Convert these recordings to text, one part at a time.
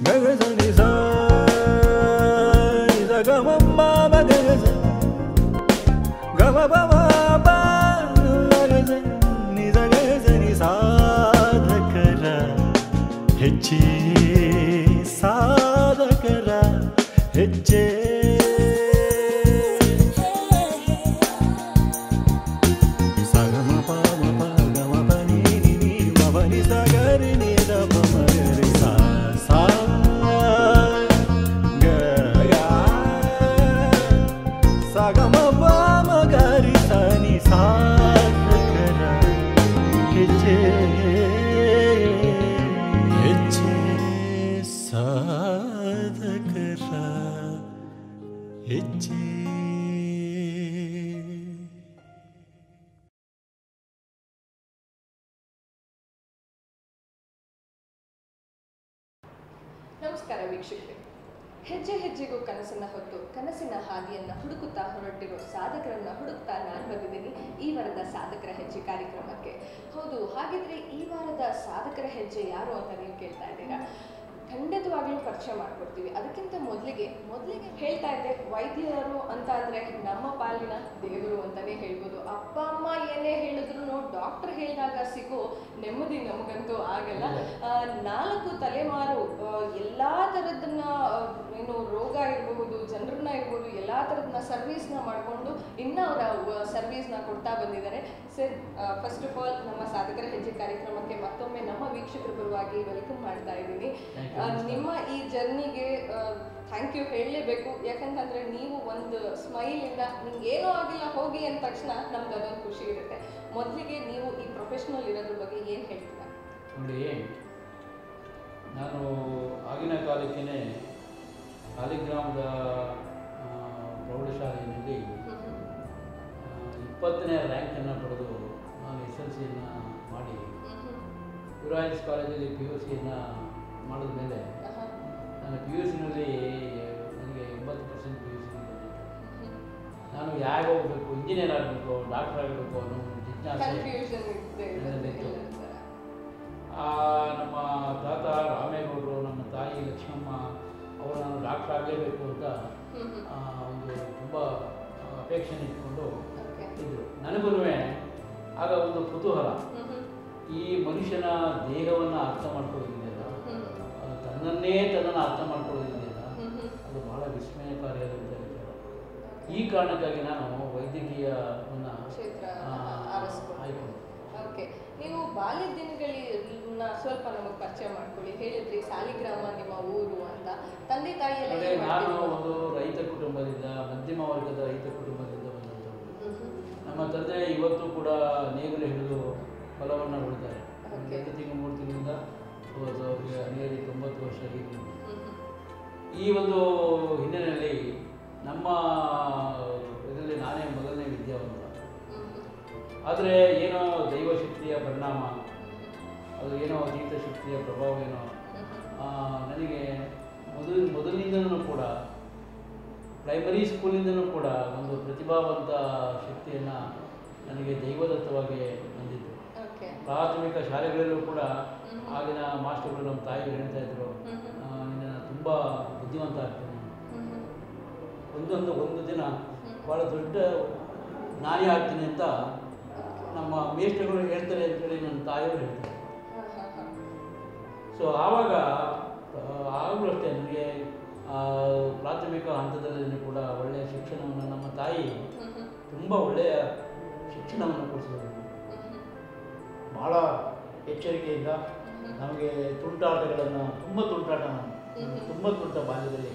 ಸಾಧಕರ ಹೆಜ್ಜೆ ನಮಸ್ಕಾರ ವೀಕ್ಷಕರೇ. ಹೆಜ್ಜೆ ಹೆಜ್ಜೆಗೂ ಕನಸನ್ನ ಹೊತ್ತು ಕನಸಿನ ಹಾದಿಯನ್ನ ಹುಡುಕುತ್ತಾ ಹೊರಟಿರೋ ಸಾಧಕರನ್ನ ಹುಡುಕ್ತಾ ನಾನು ಬಂದಿದ್ದೀನಿ ಈ ವಾರದ ಸಾಧಕರ ಹೆಜ್ಜೆ ಕಾರ್ಯಕ್ರಮಕ್ಕೆ. ಹೌದು, ಹಾಗಿದ್ರೆ ಈ ವಾರದ ಸಾಧಕರ ಹೆಜ್ಜೆ ಯಾರು ಅಂತ ನೀವು ಕೇಳ್ತಾ ಇದ್ದೀರಾ. ಖಂಡಿತವಾಗ್ಲೂ ಪರಿಚಯ ಮಾಡ್ಕೊಡ್ತೀವಿ. ಅದಕ್ಕಿಂತ ಮೊದಲಿಗೆ ಹೇಳ್ತಾ ಇದ್ದೆ, ವೈದ್ಯರು ಅಂತ ಅಂದರೆ ನಮ್ಮ ಪಾಲಿನ ದೇವರು ಅಂತಲೇ ಹೇಳ್ಬೋದು. ಅಪ್ಪ ಅಮ್ಮ ಏನೇ ಹೇಳಿದ್ರು ಡಾಕ್ಟರ್ ಹೇಳಿದಾಗ ಸಿಗೋ ನೆಮ್ಮದಿ ನಮಗಂತೂ ಆಗಲ್ಲ. 4 ತಲೆಮಾರು ಎಲ್ಲ ಥರದನ್ನ ಏನು ರೋಗ ಇರಬಹುದು, ಜನರನ್ನ ಇರ್ಬೋದು, ಎಲ್ಲ ಥರದನ್ನ ಸರ್ವೀಸ್ನ ಮಾಡಿಕೊಂಡು ಇನ್ನೂ ಅವರ ಸರ್ವೀಸ್ನ ಕೊಡ್ತಾ ಬಂದಿದ್ದಾರೆ. ಸರ್, ಫಸ್ಟ್ ಆಫ್ ಆಲ್ ನಮ್ಮ ಸಾಧಕರ ಹೆಜ್ಜೆ ಕಾರ್ಯಕ್ರಮಕ್ಕೆ ಮತ್ತೊಮ್ಮೆ ನಮ್ಮ ವೀಕ್ಷಕರ ಪರವಾಗಿ ವೆಲ್ಕಮ್ ಮಾಡ್ತಾ ಇದ್ದೀನಿ. ನಿಮ್ಮ ಈ ಜರ್ನಿಗೆ ಥ್ಯಾಂಕ್ ಯು ಹೇಳಲೇಬೇಕು. ಯಾಕಂತಂದರೆ ನೀವು ಒಂದು ಸ್ಮೈಲಿಂದ ನಿಮ್ಗೆ ಏನೂ ಆಗಿಲ್ಲ ಹೋಗಿ ಅಂದ ತಕ್ಷಣ ನಮ್ಗೆ ಅದೊಂದು ಖುಷಿ ಇರುತ್ತೆ. ಮೊದಲಿಗೆ ನೀವು ಈ ಪ್ರೊಫೆಷ್ನಲ್ ಇರೋದ್ರ ಬಗ್ಗೆ ಏನು ಹೇಳ್ತೀರಾ? ನೋಡಿ, ನಾನು ಆಗಿನ ಕಾಲಕ್ಕೇ ಸಾಲಿಗ್ರಾಮದ ಪ್ರೌಢಶಾಲೆಯಲ್ಲಿ 20ನೇ ರ್ಯಾಂಕನ್ನು ಪಡೆದು ನಾನು SLC ಮಾಡಿ ಯುರಾಯಿನ್ಸ್ ಕಾಲೇಜಲ್ಲಿ PUCಯನ್ನು ಮಾಡಿದ ಮೇಲೆ ನಾನು PUCನಲ್ಲಿ ನನಗೆ 80% PUC ಬಂದಿತ್ತು. ನಾನು ಯಾಕೆ ಹೋಗಬೇಕು, ಇಂಜಿನಿಯರ್ ಆಗಬೇಕು, ಡಾಕ್ಟರ್ ಆಗಬೇಕು ಅನ್ನೋ ಜಿಜ್ಞಾಸೆ ನನ್ನಲ್ಲಿತ್ತು. ನಮ್ಮ ತಾತ ರಾಮೇಗೌಡರು, ನಮ್ಮ ತಾಯಿ ಲಕ್ಷ್ಮಮ್ಮ ಅವರು ನಾನು ಡಾಕ್ಟರ್ ಆಗಲೇಬೇಕು ಅಂತ ಒಂದು ತುಂಬ ಅಪೇಕ್ಷೆ ಇಟ್ಕೊಂಡು ಇದ್ದರು. ನನಗೂ ಆಗ ಒಂದು ಕುತೂಹಲ, ಈ ಮನುಷ್ಯನ ದೇಹವನ್ನು ಅರ್ಥ ಮಾಡ್ಕೊಳ್ಳೋದಿದೆಯಲ್ಲ, ತನ್ನನ್ನು ಅರ್ಥ ಮಾಡ್ಕೊಳ್ಳೋದಿದೆಯಲ್ಲ, ಅದು ಬಹಳ ವಿಸ್ಮಯಕಾರಿಯಾದಂಥ ವಿಚಾರ. ಈ ಕಾರಣಕ್ಕಾಗಿ ನಾನು ವೈದ್ಯಕೀಯವನ್ನು ಆಯ್ಕೊಂಡು. ಓಕೆ, ನೀವು ಬಾಲ್ಯದ ದಿನಗಳನ್ನ ಸ್ವಲ್ಪ ನಮಗೆ ಪರಿಚಯ ಮಾಡ್ಕೊಳ್ಳಿ. ಹೇಳಿದ್ರಿ ಸಾಲಿಗ್ರಾಮ ನಿಮ್ಮ ಊರು ಅಂತ. ತಂದೆ ತಾಯಿ ಎಲ್ಲ ನಾನು ಒಂದು ರೈತ ಕುಟುಂಬದಿಂದ, ಮಧ್ಯಮ ವರ್ಗದ ರೈತ ಕುಟುಂಬದಿಂದ ಬಂದಂಥವ್ರು. ನಮ್ಮ ತಂದೆ ಇವತ್ತು ಕೂಡ ನೇಗಿಲು ಹಿಡಿದು ಫಲವನ್ನು ಹೊಡಿತಾರೆ. 2 ತಿಂಗಳು 3 ತಿಂಗಳಿಂದ ಅವ್ರಿಗೆ ಹನ್ನೆರಡು 90 ವರ್ಷ ಹೀಗೆ. ಈ ಒಂದು ಹಿನ್ನೆಲೆಯಲ್ಲಿ ನಮ್ಮ ಇದರಲ್ಲಿ ನಾನೇ ಮೊದಲನೇ ವಿದ್ಯಾವಂತ. ಆದರೆ ಏನೋ ದೈವಶಕ್ತಿಯ ಪರಿಣಾಮ, ಅದು ಏನೋ ಅತೀತ ಶಕ್ತಿಯ ಪ್ರಭಾವ ಏನೋ ನನಗೆ ಮೊದಲಿನಿಂದನೂ ಕೂಡ, ಪ್ರೈಮರಿ ಸ್ಕೂಲಿಂದನೂ ಕೂಡ ಒಂದು ಪ್ರತಿಭಾವಂತ ಶಕ್ತಿಯನ್ನು ನನಗೆ ದೈವದತ್ತವಾಗಿ ಬಂದಿತ್ತು. ಪ್ರಾಥಮಿಕ ಶಾಲೆಗಳಲ್ಲೂ ಕೂಡ ಆಗಿನ ಮಾಸ್ಟರ್ಗಳು, ನಮ್ಮ ತಾಯಿಗಳು ಹೇಳ್ತಾ ಇದ್ರು, ನಿನ್ನ ತುಂಬ ಬುದ್ಧಿವಂತ ಆಗ್ತೇನೆ. ಒಂದು ದಿನ ಭಾಳ ದೊಡ್ಡ ನಾನೇ ಆಗ್ತೀನಿ ಅಂತ ನಮ್ಮ ಮೇಷ್ಟ್ರುಗಳು ಹೇಳ್ತಾರೆ ಅಂತೇಳಿ ನನ್ನ ತಾಯಿಯವರು ಹೇಳ್ತಾರೆ. ಸೊ ಆವಾಗ ಆಗಲೂ ಅಷ್ಟೇ ನನಗೆ ಪ್ರಾಥಮಿಕ ಹಂತದಲ್ಲಿ ಕೂಡ ಒಳ್ಳೆಯ ಶಿಕ್ಷಣವನ್ನು ನಮ್ಮ ತಾಯಿ ತುಂಬ ಒಳ್ಳೆಯ ಶಿಕ್ಷಣವನ್ನು ಕೊಡಿಸಿದರು. ಭಾಳ ಎಚ್ಚರಿಕೆಯಿಂದ ನಮಗೆ ತುಂಟಾಟಗಳನ್ನು ತುಂಬ ತುಂಟ ಬಾಲ್ಯದಲ್ಲಿ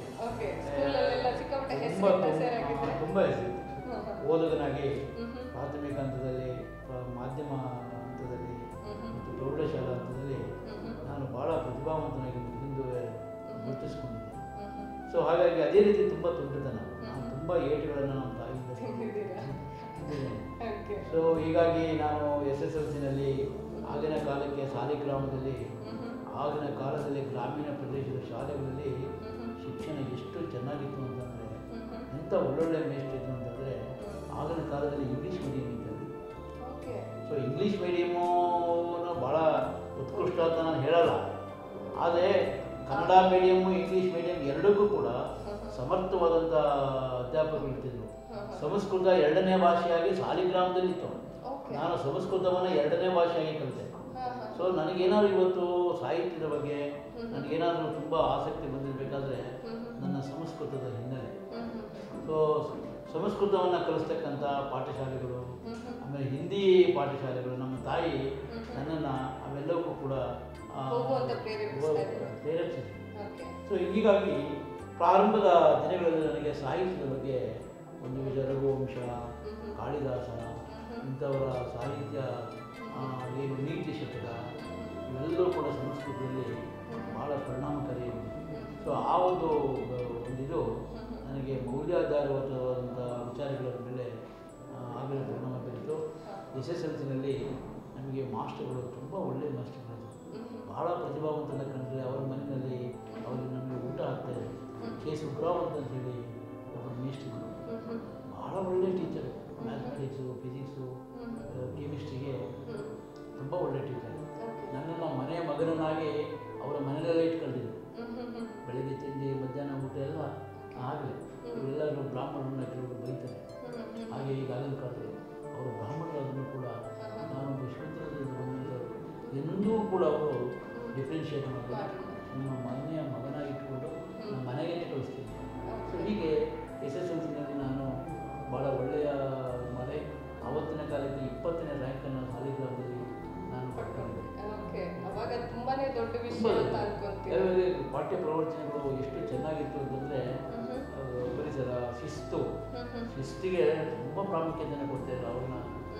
ತುಂಬ ಹೆಸರು. ಓದುಗನಾಗಿ ಪ್ರಾಥಮಿಕ ಹಂತದಲ್ಲಿ, ಮಾಧ್ಯಮ ಹಂತದಲ್ಲಿ ಮತ್ತು ಪ್ರೌಢಶಾಲಾ ಹಂತದಲ್ಲಿ ನಾನು ಭಾಳ ಪ್ರತಿಭಾವಂತನಾಗಿ ಗುರುತಿಸ್ಕೊಂಡಿದ್ದೆ. ಸೊ ಹಾಗಾಗಿ ಅದೇ ರೀತಿ ತುಂಬ ತುಂಟತನ, ನಾನು ತುಂಬ ಏಟುಗಳನ್ನು ನಮ್ಮ ತಾಯಿಯಿಂದ ತಿಂದಿದ್ದೇನೆ. ಸೊ ಹೀಗಾಗಿ ನಾನು SSLCನಲ್ಲಿ ಆಗಿನ ಕಾಲಕ್ಕೆ ಸಾಲಿಗ್ರಾಮದಲ್ಲಿ, ಆಗಿನ ಕಾಲದಲ್ಲಿ ಗ್ರಾಮೀಣ ಪ್ರದೇಶದ ಶಾಲೆಗಳಲ್ಲಿ ಶಿಕ್ಷಣ ಎಷ್ಟು ಚೆನ್ನಾಗಿತ್ತು ಅಂತಂದರೆ, ಎಂಥ ಒಳ್ಳೊಳ್ಳೆ ಮೇಷ್ಟ್ರಿತ್ತು ಅಂತಂದರೆ, ಆಗಿನ ಕಾಲದಲ್ಲಿ ಇಂಗ್ಲೀಷ್ ಮೀಡಿಯಮ್ ಇತ್ತು. ಸೊ ಇಂಗ್ಲೀಷ್ ಮೀಡಿಯಮ್ಮು ಭಾಳ ಉತ್ಕೃಷ್ಟ ಅಂತ ನಾನು ಹೇಳಲ್ಲ, ಆದರೆ ಕನ್ನಡ ಮೀಡಿಯಮ್ಮು ಇಂಗ್ಲೀಷ್ ಮೀಡಿಯಂ ಎರಡಕ್ಕೂ ಕೂಡ ಸಮರ್ಥವಾದಂಥ ಅಧ್ಯಾಪಕರು ಇರ್ತಿದ್ರು. ಸಂಸ್ಕೃತ ಎರಡನೇ ಭಾಷೆಯಾಗಿ ಸಾಲಿಗ್ರಾಮದಲ್ಲಿತ್ತು. ನಾನು ಸಂಸ್ಕೃತವನ್ನು ಎರಡನೇ ಭಾಷೆಯಾಗಿ ಕಲಿತೆ. ಸೊ ನನಗೇನಾದ್ರು ಇವತ್ತು ಸಾಹಿತ್ಯದ ಬಗ್ಗೆ ನನಗೇನಾದರೂ ತುಂಬ ಆಸಕ್ತಿ ಬಂದಿರಬೇಕಾದ್ರೆ ನನ್ನ ಸಂಸ್ಕೃತದ ಹಿನ್ನೆಲೆ. ಸೊ ಸಂಸ್ಕೃತವನ್ನು ಕಲಿಸ್ತಕ್ಕಂಥ ಪಾಠಶಾಲೆಗಳು, ಆಮೇಲೆ ಹಿಂದಿ ಪಾಠಶಾಲೆಗಳು, ನಮ್ಮ ತಾಯಿ ನನ್ನನ್ನು ಅವೆಲ್ಲವೂ ಕೂಡ ಪ್ರೇರೇಪಿಸಿದೆ. ಸೊ ಹೀಗಾಗಿ ಪ್ರಾರಂಭದ ದಿನಗಳಲ್ಲಿ ನನಗೆ ಸಾಹಿತ್ಯದ ಬಗ್ಗೆ ಒಂದು ರಘುವಂಶ, ಕಾಳಿದಾಸ ಇಂಥವರ ಸಾಹಿತ್ಯ, ಏನು ನೀತಿ ಶತಕ ಇವೆಲ್ಲವೂ ಕೂಡ ಸಂಸ್ಕೃತದಲ್ಲಿ ಭಾಳ ಪರಿಣಾಮಕಾರಿಯಾಗಿದೆ. ಸೊ ಆ ಒಂದಿದು ನನಗೆ ಮೌಲ್ಯಾಧಾರಿತವಾದಂಥ ವಿಚಾರಗಳ ಮೇಲೆ ಆಗಲೇ ಪರಿಣಾಮ ಬೀರಿತು. SSLCನಲ್ಲಿ ನಮಗೆ ಮಾಸ್ಟರ್ಗಳು ತುಂಬ ಒಳ್ಳೆಯ ಮಾಸ್ಟರ್ಗಳು, ಭಾಳ ಪ್ರತಿಭಾವಂತನ ಕಂಡ್ರೆ ಅವರ ಮನೆಯಲ್ಲಿ ಅವರು ನಮಗೆ ಊಟ ಹಾಕ್ತಾರೆ. ಕೆ ಸುಬ್ರಾವ್ ಅಂತ ಹೇಳಿ ಒಬ್ಬರು ಮೇಷ್ಟ್ರು, ಭಾಳ ಒಳ್ಳೆಯ ಟೀಚರು. ಮ್ಯಾಥಮೆಟಿಕ್ಸು, ಫಿಸಿಕ್ಸು, ಕೆಮಿಸ್ಟ್ರಿಗೆ ತುಂಬ ಒಳ್ಳೆಯ ಟೀಚರ್. ನನ್ನನ್ನು ಮನೆಯ ಮಗನನ್ನಾಗಿ ಅವರ ಮನೆಯಲ್ಲೇ ಇಟ್ಕೊಂಡಿದ್ರು. ಬೆಳಗ್ಗೆ ತಿಂಡಿ ಮಧ್ಯಾಹ್ನ ಊಟ ಎಲ್ಲ ಆಗಲಿ. ಇವರೆಲ್ಲರೂ ಬ್ರಾಹ್ಮಣರನ್ನ ಕೆಲವರು ಬೈತಾರೆ. ಹಾಗೆ ಈಗ ಆಗಿನ ಕಾಲದಲ್ಲಿ ಅವರು ಬ್ರಾಹ್ಮಣರಾದ್ರೂ ಕೂಡ ನಾನು ಶ್ರೀಮಂತರಲ್ಲಿ ಬಂದಂಥವ್ರು ಎಂದೂ ಕೂಡ ಅವರು ಡಿಫ್ರೆನ್ಷಿಯೇಟ್ ಮಾಡಿ ನಿಮ್ಮ ಮನೆಯ ಮಗನಾಗಿ ಇಟ್ಕೊಂಡು ನಮ್ಮ ಮನೆಗೇ ಕಳಿಸ್ತೀನಿ. ಸೊ ಹೀಗೆ SSLCನಲ್ಲಿ ನಾನು ಭಾಳ ಒಳ್ಳೆಯ ಮನೆ. ಆವತ್ತಿನ ಕಾಲಕ್ಕೆ 20ನೇ ರ್ಯಾಂಕನ್ನು ಸಾಲಿಗ್ರಾಮದಲ್ಲಿ ನಾನು ಪಡ್ಕೊಂಡಿದ್ದೆ. ಪಾಠ್ಯ ಪ್ರವಚನಗಳು ಎಷ್ಟು ಚೆನ್ನಾಗಿತ್ತು ಅಂತಂದರೆ ಪರಿಸರ, ಶಿಸ್ತಿಗೆ ತುಂಬ ಪ್ರಾಮುಖ್ಯತೆಯನ್ನು ಕೊಡ್ತಾಯಿದ್ರು ಅವ್ರನ್ನ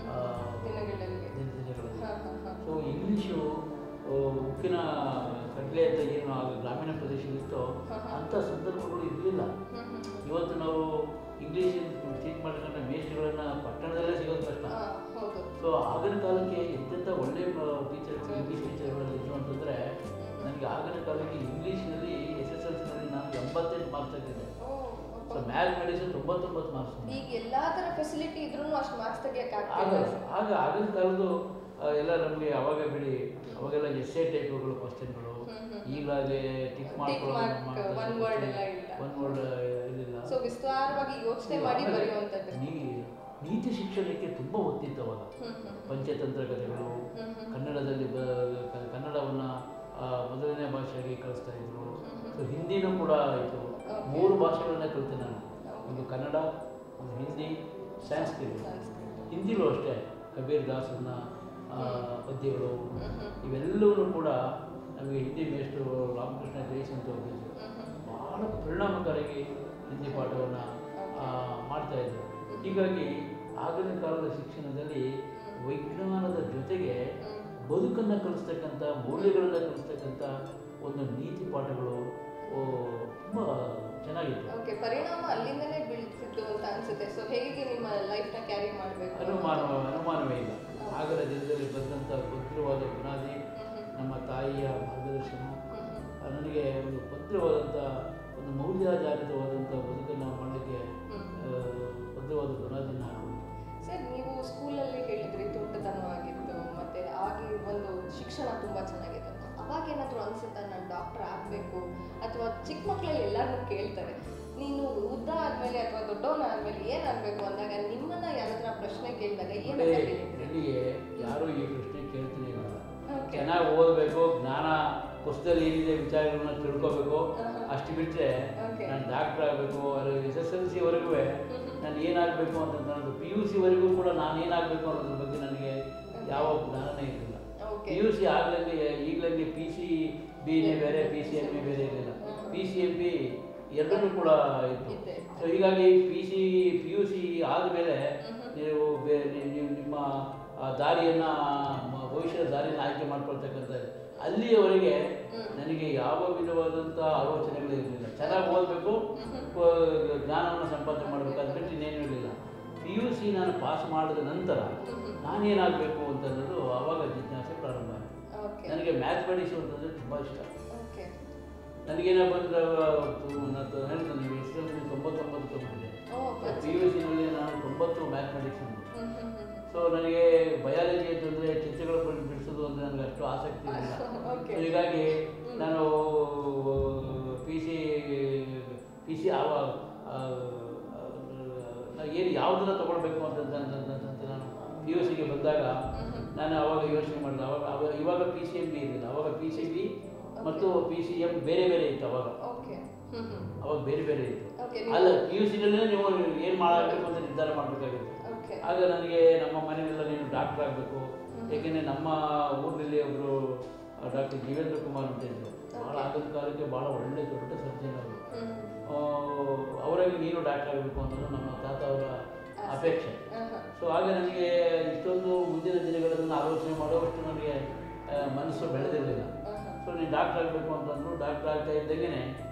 ದಿನಗಳಲ್ಲಿ. ಸೊ ಇಂಗ್ಲೀಷು ಉಕ್ಕಿನ ಕಡಲೆ ಅಂತ ಏನು ಆಗ ಗ್ರಾಮೀಣ ಪ್ರದೇಶದಲ್ಲಿತ್ತೋ ಅಂಥ ಸಂದರ್ಭಗಳು ಇರಲಿಲ್ಲ. ಇವತ್ತು ನಾವು ಇಂಗ್ಲೀಷ್ ಟೀಚ್ ಮಾಡಿದ್ರೆ ಮೇಷ್ಟ್ರುಗಳನ್ನು ಪಟ್ಟಣದಲ್ಲೇ ಸಿಗೋದು ಕಷ್ಟ. ಸೊ ಆಗಿನ ಕಾಲಕ್ಕೆ ಎಂತೆಂಥ ಒಳ್ಳೆಯ ಟೀಚರ್ಗಳು, ಇಂಗ್ಲೀಷ್ ಟೀಚರ್ಗಳಲ್ಲಿ ಇದ್ರು ಅಂತಂದರೆ ನನಗೆ ಆಗಿನ ಕಾಲಕ್ಕೆ ಇಂಗ್ಲೀಷ್ನಲ್ಲಿ SSLCನಲ್ಲಿ ನಾನು 88 ಮಾರ್ಕ್ಸ್ ತೆಗೆದಿದ್ದೆ. ಸೊ ಮ್ಯಾಥಮೆಟಿಕ್ಸ್ 99 ಮಾರ್ಕ್ಸ್. ಈಗ ಎಲ್ಲ ಥರ ಫೆಸಿಲಿಟಿ ಇದ್ರೂ ಅಷ್ಟು ಮಾರ್ಕ್ಸ್ ತೆಗಿಯೋಕ್ಕಾಗ. ಆಗಿನ ಕಾಲದ್ದು ಎಲ್ಲ ನಮಗೆ ಅವಾಗ ಬಿಡಿ, ಅವಾಗೆಲ್ಲ ಎಸ್ಸೆ ಟೈಪ್ಗಳು ಕ್ವಶನ್ಗಳು, ಈಗಲೇ ಟಿಕ್ ಮಾಡ್ಕೊಳ್ಳೋದು, ಒನ್ ವರ್ಡ್ ಇರಲಿಲ್ಲ. ಸೊ ವಿಸ್ತಾರವಾಗಿ ಯೋಚನೆ ಮಾಡಿ ಬರೆಯುವಂಥದ್ದು. ನೀತಿ ಶಿಕ್ಷಣಕ್ಕೆ ತುಂಬ ಒತ್ತಿತ್ತು ಅವಾಗ. ಪಂಚತಂತ್ರ ಕಥೆಗಳು, ಕನ್ನಡದಲ್ಲಿ ಕನ್ನಡವನ್ನು ಮೊದಲನೇ ಭಾಷೆಯಾಗಿ ಕಲಿಸ್ತಾ ಇದ್ರು. ಸೊ ಹಿಂದಿನೂ ಕೂಡ ಆಯಿತು. 3 ಭಾಷೆಗಳನ್ನ ಕಲಿತೆ ನಾನು. ಒಂದು ಕನ್ನಡ, ಒಂದು ಹಿಂದಿ, ಸಂಸ್ಕೃತ. ಹಿಂದಿಲೂ ಅಷ್ಟೇ ಕಬೀರ್ ದಾಸನ ಪದ್ಯಗಳು ಇವೆಲ್ಲವೂ ಕೂಡ ನಮಗೆ ಹಿಂದಿ ಮೇಷ್ಟ್ರು ರಾಮಕೃಷ್ಣ ಜಯಸಂತ ಹೋಗಿದ್ರು. ಭಾಳ ಪರಿಣಾಮಕಾರಿಯಾಗಿ ಹಿಂದಿ ಪಾಠವನ್ನು ಮಾಡ್ತಾಯಿದ್ರು. ಹೀಗಾಗಿ ಆಗಿನ ಕಾಲದ ಶಿಕ್ಷಣದಲ್ಲಿ ವಿಜ್ಞಾನದ ಜೊತೆಗೆ ಬದುಕನ್ನು ಕಲಿಸ್ತಕ್ಕಂಥ, ಮೌಲ್ಯಗಳನ್ನು ಕಲಿಸ್ತಕ್ಕಂಥ ಒಂದು ನೀತಿ ಪಾಠಗಳು ತುಂಬ ಚೆನ್ನಾಗಿತ್ತು. ಓಕೆ, ಪರಿಣಾಮ ಅಲ್ಲಿಂದಲೇ ಬೀಳ್ತಿತ್ತು ಅಂತ ಅನಿಸುತ್ತೆ. ಸೊ ಹೇಗೆ ನಿಮ್ಮ ಲೈಫ್ನ ಕ್ಯಾರಿ ಮಾಡಬೇಕು? ಅನುಮಾನವೇ ಇಲ್ಲ. ಆಗರ ದಿನದಲ್ಲಿ ಬಂದಂಥ ಭದ್ರವಾದ ಬುನಾದಿ, ನಮ್ಮ ತಾಯಿಯ ಮಾರ್ಗದರ್ಶನ ನನಗೆ ಒಂದು ಭದ್ರವಾದಂಥ ಒಂದು ಮೌಲ್ಯಾಧಾರಿತವಾದಂಥ ಬದುಕನ್ನು ಮಾಡಲಿಕ್ಕೆ ಭದ್ರವಾದ ಬುನಾದಿನ ಹಾಕಿದೆ. ಸರ್, ನೀವು ಸ್ಕೂಲಲ್ಲಿ ಹೇಳಿದ್ರಿ ತುಂಟತನವಾಗಿತ್ತು, ಮತ್ತು ಆಗಿ ಒಂದು ಶಿಕ್ಷಣ ತುಂಬ ಚೆನ್ನಾಗಿತ್ತು ಅಂತ. ಅವಾಗೇನಾದರೂ ಅನಿಸುತ್ತಾ ನಾನು ಡಾಕ್ಟರ್ ಆಗಬೇಕು, ಅಥವಾ ಚಿಕ್ಕ ಮಕ್ಕಳಲ್ಲಿ ಎಲ್ಲರೂ ಕೇಳ್ತಾರೆ ನೀನು ಉದ್ದ ಆದಮೇಲೆ ಅಥವಾ ದೊಡ್ಡವನಾದ್ಮೇಲೆ ಏನಾಗಬೇಕು ಅಂದಾಗ ನಿಮ್ಮನ್ನು ಯಾರಾದ್ರೂ ಪ್ರಶ್ನೆ ಕೇಳಿದಾಗ ಏನಂತ ಹೇಳಿದ್ರಿ? ಯಾರು ಈ ಪ್ರಶ್ನೆ ಕೇಳ್ತೀನಿ ಇಲ್ಲ. ಚೆನ್ನಾಗಿ ಓದಬೇಕು, ಜ್ಞಾನ ಪುಸ್ತಕದಲ್ಲಿ ಏನಿದೆ ವಿಚಾರಗಳನ್ನ ತಿಳ್ಕೋಬೇಕು, ಅಷ್ಟು ಬಿಟ್ಟರೆ ನಾನು ಡಾಕ್ಟರ್ ಆಗಬೇಕು, SSLCವರೆಗೂ ನಾನು ಏನಾಗಬೇಕು ಅಂತ ನಾನು PUCವರೆಗೂ ಕೂಡ ನಾನು ಏನಾಗಬೇಕು ಅನ್ನೋದ್ರ ಬಗ್ಗೆ ನನಗೆ ಯಾವ ಜ್ಞಾನನೇ ಇರಲಿಲ್ಲ. PUC ಆಗಲೇ ಈಗಲೇ PCBನೇ ಬೇರೆ, PCMB ಬೇರೆ ಇರಲಿಲ್ಲ. PCMB ಎರಡನ್ನೂ ಕೂಡ ಇತ್ತು. ಸೊ ಹೀಗಾಗಿ PUC ಆದಮೇಲೆ ನೀವು ನಿಮ್ಮ ದಾರಿಯನ್ನು, ಭವಿಷ್ಯದ ದಾರಿಯನ್ನು ಆಯ್ಕೆ ಮಾಡ್ಕೊಳ್ತಕ್ಕಂಥ ಅಲ್ಲಿಯವರೆಗೆ ನನಗೆ ಯಾವ ವಿಧವಾದಂಥ ಆಲೋಚನೆಗಳು ಇರಲಿಲ್ಲ. ಚೆನ್ನಾಗಿ ಓದಬೇಕು, ಜ್ಞಾನವನ್ನು ಸಂಪಾದನೆ ಮಾಡಬೇಕು, ಅದು ಬಿಟ್ಟು ಇನ್ನೇನು ಇರಲಿಲ್ಲ. PUC ನಾನು ಪಾಸ್ ಮಾಡಿದ ನಂತರ ನಾನೇನಾಗಬೇಕು ಅಂತನ್ನೋದು ಆವಾಗ ಜಿಜ್ಞಾಸೆ ಪ್ರಾರಂಭ ಆಯಿತು. ನನಗೆ ಮ್ಯಾಥಮೆಟಿಕ್ಸ್ ಅಂತಂದರೆ ತುಂಬ ಇಷ್ಟ. ನನಗೇನಪ್ಪ ಅಂದರೆ ಹೇಳ್ತಾನೆ, ನೀವು SSLC 99 ತೊಗೊಂಡಿದ್ದೆ, PUCನಲ್ಲಿ ನಾನು 90 ಮ್ಯಾಥಮೆಟಿಕ್ಸ್ ಅಂದೆ. ಸೊ ನನಗೆ ಬಯಾಲಜಿ ಅಂತಂದರೆ ಚಿತ್ರಗಳು ಬಿಡಿಸೋದು ಅಂದರೆ ನನಗೆ ಅಷ್ಟು ಆಸಕ್ತಿ ಇರಲಿಲ್ಲ. ಹೀಗಾಗಿ ನಾನು ಬಂದಾಗ ನಾನು ಅವಾಗ ಯೋಚನೆ ಮಾಡಿದೆ. ಇವಾಗ PCMB ಇರಲಿಲ್ಲ, ಅವಾಗ PCB ಮತ್ತು PCM ಬೇರೆ ಬೇರೆ ಇತ್ತು. ಅವಾಗ ಬೇರೆ ಬೇರೆ ಇತ್ತು. ಅಲ್ಲ, PUCನಲ್ಲೇ ನೀವು ಏನು ಮಾಡಬೇಕು ಅಂತ ನಿರ್ಧಾರ ಮಾಡಬೇಕಾಗಿತ್ತು. ಆಗ ನನಗೆ ನಮ್ಮ ಮನೆಯಲ್ಲ ನೀನು ಡಾಕ್ಟರ್ ಆಗಬೇಕು, ಏಕೆಂದರೆ ನಮ್ಮ ಊರಿನಲ್ಲಿ ಒಬ್ಬರು ಡಾಕ್ಟರ್ ಜೀವೇಂದ್ರ ಕುಮಾರ್ ಅಂತ ಇದ್ದರು. ಭಾಳ ಆಗಿನ ಕಾಲಕ್ಕೆ ಭಾಳ ಒಳ್ಳೆ ದೊಡ್ಡ ಸರ್ಜನ್ ಅವರು. ಅವರಾಗಿ ನೀನು ಡಾಕ್ಟರ್ ಆಗಬೇಕು ಅನ್ನೋದು ನಮ್ಮ ತಾತ ಅವರ ಅಪೇಕ್ಷೆ. ಸೊ ಆಗ ನನಗೆ ಇಷ್ಟೊಂದು ಮುಂದಿನ ದಿನಗಳನ್ನು ಆಲೋಚನೆ ಮಾಡುವಷ್ಟು ನನಗೆ ಮನಸ್ಸು ಬೆಳೆದಿರಲಿಲ್ಲ. ಸೊ ನೀನು ಡಾಕ್ಟರ್ ಆಗಬೇಕು ಅಂತಂದರು. ಡಾಕ್ಟರ್ ಆಗ್ತಾ ಇದ್ದಾಗೇ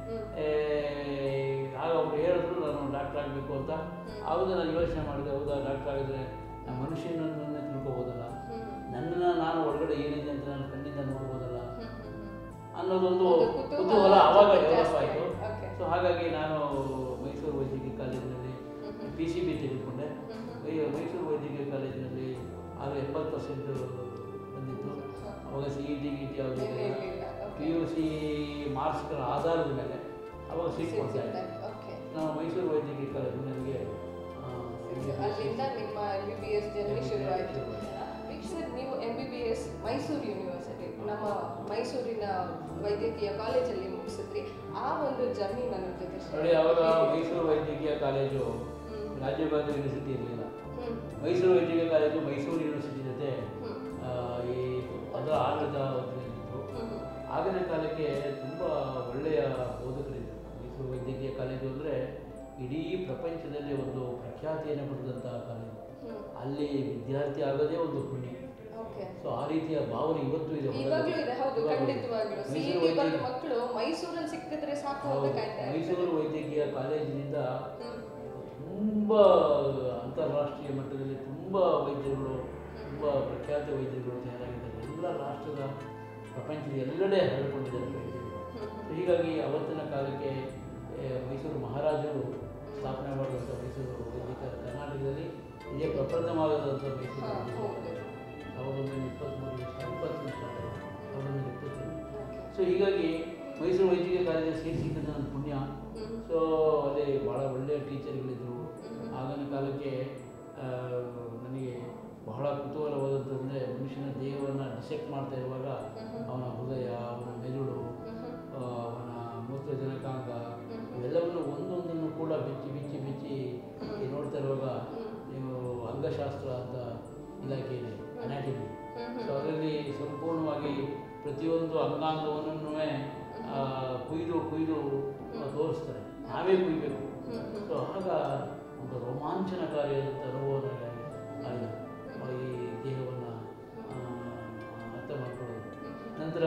ಆಗ ಅವ್ರು ಹೇಳಿದ್ರು ನಾನು ಡಾಕ್ಟರ್ ಆಗಬೇಕು ಅಂತ. ಆವಾಗ ನಾನು ಯೋಚನೆ ಮಾಡಿದೆ, ಹೌದಾ ಡಾಕ್ಟರ್ ಆಗಿದ್ರೆ ನಾನು ಮನುಷ್ಯನನ್ನೇ ತಿಳ್ಕೊಬೋದಲ್ಲ, ನನ್ನನ್ನು ನಾನು ಒಳಗಡೆ ಏನಿದೆ ಅಂತ ನಾನು ಕಣ್ಣಿಂದ ನೋಡ್ಬೋದಲ್ಲ ಅನ್ನೋದೊಂದು ಕುತೂಹಲ ಆವಾಗ ಡೆವಲಪ್ ಆಯಿತು. ಸೊ ಹಾಗಾಗಿ ನಾನು ಮೈಸೂರು ವೈದ್ಯಕೀಯ ಕಾಲೇಜಿನಲ್ಲಿ PCB ತೆಗೆದುಕೊಂಡೆ. ಮೈಸೂರು ವೈದ್ಯಕೀಯ ಕಾಲೇಜಿನಲ್ಲಿ ಆಗ 70% ಬಂದಿತ್ತು. ಅವಾಗ CET ಗೀಟಿ ಯಾವುದು PUC ಮಾರ್ಕ್ಸ್ಗಳ ಆಧಾರದ ಮೇಲೆ ಅವಾಗ ಸೀಟ್ ಕೊಡ್ತಾರೆ. ನಾವು ಮೈಸೂರು ವೈದ್ಯಕೀಯ ಕಾಲೇಜು ನನಗೆ ಅಲ್ಲಿಂದ ನಿಮ್ಮ MBBS ಜರ್ನಿ ಶುರುವಾಯಿತು. ವೀಕ್ಷಕರೇ, ನೀವು MBBS ಮೈಸೂರು ಯೂನಿವರ್ಸಿಟಿ, ನಮ್ಮ ಮೈಸೂರಿನ ವೈದ್ಯಕೀಯ ಕಾಲೇಜಲ್ಲಿ ಮುಗಿಸಿದ್ರಿ. ಆ ಒಂದು ಜರ್ನಿ ನನ್ನ ಜೊತೆ ನೋಡಿ. ಅವಾಗ ಮೈಸೂರು ವೈದ್ಯಕೀಯ ಕಾಲೇಜು ರಾಜೀವ್ ಗಾಂಧಿ ಯೂನಿವರ್ಸಿಟಿ ಇರಲಿಲ್ಲ. ಮೈಸೂರು ವೈದ್ಯಕೀಯ ಕಾಲೇಜು ಮೈಸೂರು ಯೂನಿವರ್ಸಿಟಿ ಜೊತೆ ಈ ಅದರ ಆಡಳಿತ ಹೊಂದಿತ್ತು. ಆಗಿನ ಕಾಲಕ್ಕೆ ತುಂಬ ಒಳ್ಳೆಯ ಬೋಧಕರಿದ್ದರು. ಮೈಸೂರು ವೈದ್ಯಕೀಯ ಕಾಲೇಜು ಅಂದರೆ ಇಡೀ ಪ್ರಪಂಚದಲ್ಲಿ ಒಂದು ಪ್ರಖ್ಯಾತಿಯನ್ನು ಪಡೆದಂತಹ ಕಾಲೇಜು. ಅಲ್ಲಿ ವಿದ್ಯಾರ್ಥಿ ಆಗೋದೇ ಒಂದು ಪುಣ್ಯ. ಸೊ ಆ ರೀತಿಯ ಭಾವನೆ ಇವತ್ತು ಇದೆ. ಮೈಸೂರು ವೈದ್ಯಕೀಯ ಕಾಲೇಜಿನಿಂದ ತುಂಬ ಅಂತಾರಾಷ್ಟ್ರೀಯ ಮಟ್ಟದಲ್ಲಿ ತುಂಬ ವೈದ್ಯರುಗಳು, ತುಂಬ ಪ್ರಖ್ಯಾತ ವೈದ್ಯರುಗಳು ತಯಾರಾಗಿದ್ದಾರೆ. ಎಲ್ಲ ರಾಷ್ಟ್ರದ ಪ್ರಪಂಚದ ಎಲ್ಲೆಡೆ ಹರಡಿಕೊಂಡಿದ್ದಾರೆ ವೈದ್ಯರು. ಹೀಗಾಗಿ ಅವತ್ತಿನ ಕಾಲಕ್ಕೆ ಮೈಸೂರು ಮಹಾರಾಜರು ಸ್ಥಾಪನೆ ಮಾಡಿದಂಥ ಮೈಸೂರು ವೈದ್ಯಕೀಯ ಕರ್ನಾಟಕದಲ್ಲಿ ಇದೇ ಪ್ರಪ್ರಥಮವಾದಂಥ ಮೈಸೂರು 1923 ಸೊ ಹೀಗಾಗಿ ಮೈಸೂರು ವೈದ್ಯಕೀಯ ಕಾಲೇಜಲ್ಲಿ ಸೀಟ್ ಸಿಕ್ಕಿದ್ದು ನನ್ನ ಪುಣ್ಯ. ಸೊ ಅಲ್ಲಿ ಭಾಳ ಒಳ್ಳೆಯ ಟೀಚರ್ಗಳಿದ್ದರು. ಆಗಿನ ಕಾಲಕ್ಕೆ ನನಗೆ ಬಹಳ ಕುತೂಹಲವಾದಂಥದ್ದೇ ಮನುಷ್ಯನ ದೇಹವನ್ನು ಡಿಸೆಕ್ಟ್ ಮಾಡ್ತಾ ಇರುವಾಗ ಅವನ ಹೃದಯ, ಅವನ ಮೆದುಳು, ಅವನ ಮೂತ್ರಜನಕಾಂಗ ಇವೆಲ್ಲವನ್ನು ಒಂದೊಂದನ್ನು ಕೂಡ ಬಿಚ್ಚಿ ನೋಡ್ತಾ ಇರುವಾಗ ನೀವು ಅಂಗಶಾಸ್ತ್ರ ಅಂತ ಇಲಾಖೆ ಇದೆ, ಅನಾಟಮಿ. ಸೊ ಅದರಲ್ಲಿ ಸಂಪೂರ್ಣವಾಗಿ ಪ್ರತಿಯೊಂದು ಅಂಗಾಂಗವನ್ನು ಕುಯ್ದು ತೋರಿಸ್ತಾರೆ, ನಾವೇ ಕುಯ್ಬೇಕು. ಸೊ ಆಗ ಒಂದು ರೋಮಾಂಚನಕಾರಿಯಾದಂಥ ಅನುಭವ ಆಗಿದೆ ಈ ದೇಹವನ್ನು ಅರ್ಥ ಮಾಡ್ಕೊಳ್ಳೋದು. ನಂತರ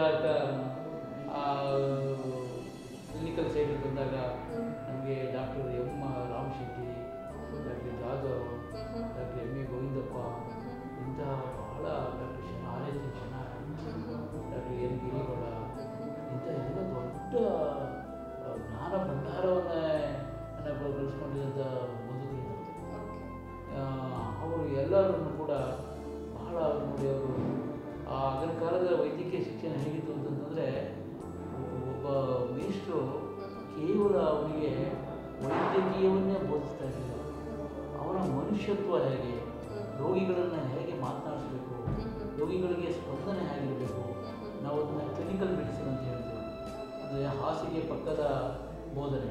ಕ್ಲಿನಿಕಲ್ ಸೈಡಲ್ಲಿ ಬಂದಾಗ ನಮಗೆ doctor M Ramashetty, doctor Jadhav, doctor M A Govindappa, ಇಂತಹ ಬಹಳ ಡಾಕ್ಟರ್ ಡಾಕ್ಟರ್ ಎನ್ ಗಿರಿಗೌಡ, ಇಂಥ ಎಲ್ಲ ದೊಡ್ಡ ಜ್ಞಾನ ಭಂಡಾರವನ್ನು ಕಲಿಸ್ಕೊಂಡಿದ್ದಂಥ ಬದುಕಿನ ಅವರು ಎಲ್ಲರನ್ನು ಕೂಡ ಬಹಳ ನೋಡಿ. ಅವರು ಆಗಿನ ಕಾಲದ ವೈದ್ಯಕೀಯ ಶಿಕ್ಷಣ ಹೇಗಿತ್ತು ಅಂತಂದರೆ, ಒಬ್ಬ ಮೇಷ್ಟ್ರು ಕೇವಲ ಅವನಿಗೆ ವೈದ್ಯಕೀಯವನ್ನೇ ಬೋಧಿಸ್ತಾ ಇರಲಿಲ್ಲ, ಅವನ ಮನುಷ್ಯತ್ವ ಹೇಗೆ, ರೋಗಿಗಳನ್ನು ಹೇಗೆ ಮಾತನಾಡಿಸಬೇಕು, ರೋಗಿಗಳಿಗೆ ಸ್ಪಂದನೆ ಹೇಗಿರಬೇಕು. ನಾವು ಅದನ್ನು ಕ್ಲಿನಿಕಲ್ ಮೆಡಿಸಿನ್ ಅಂತ ಹೇಳ್ತೀವಿ. ಅಂದರೆ ಹಾಸಿಗೆ ಪಕ್ಕದ ಬೋಧನೆ.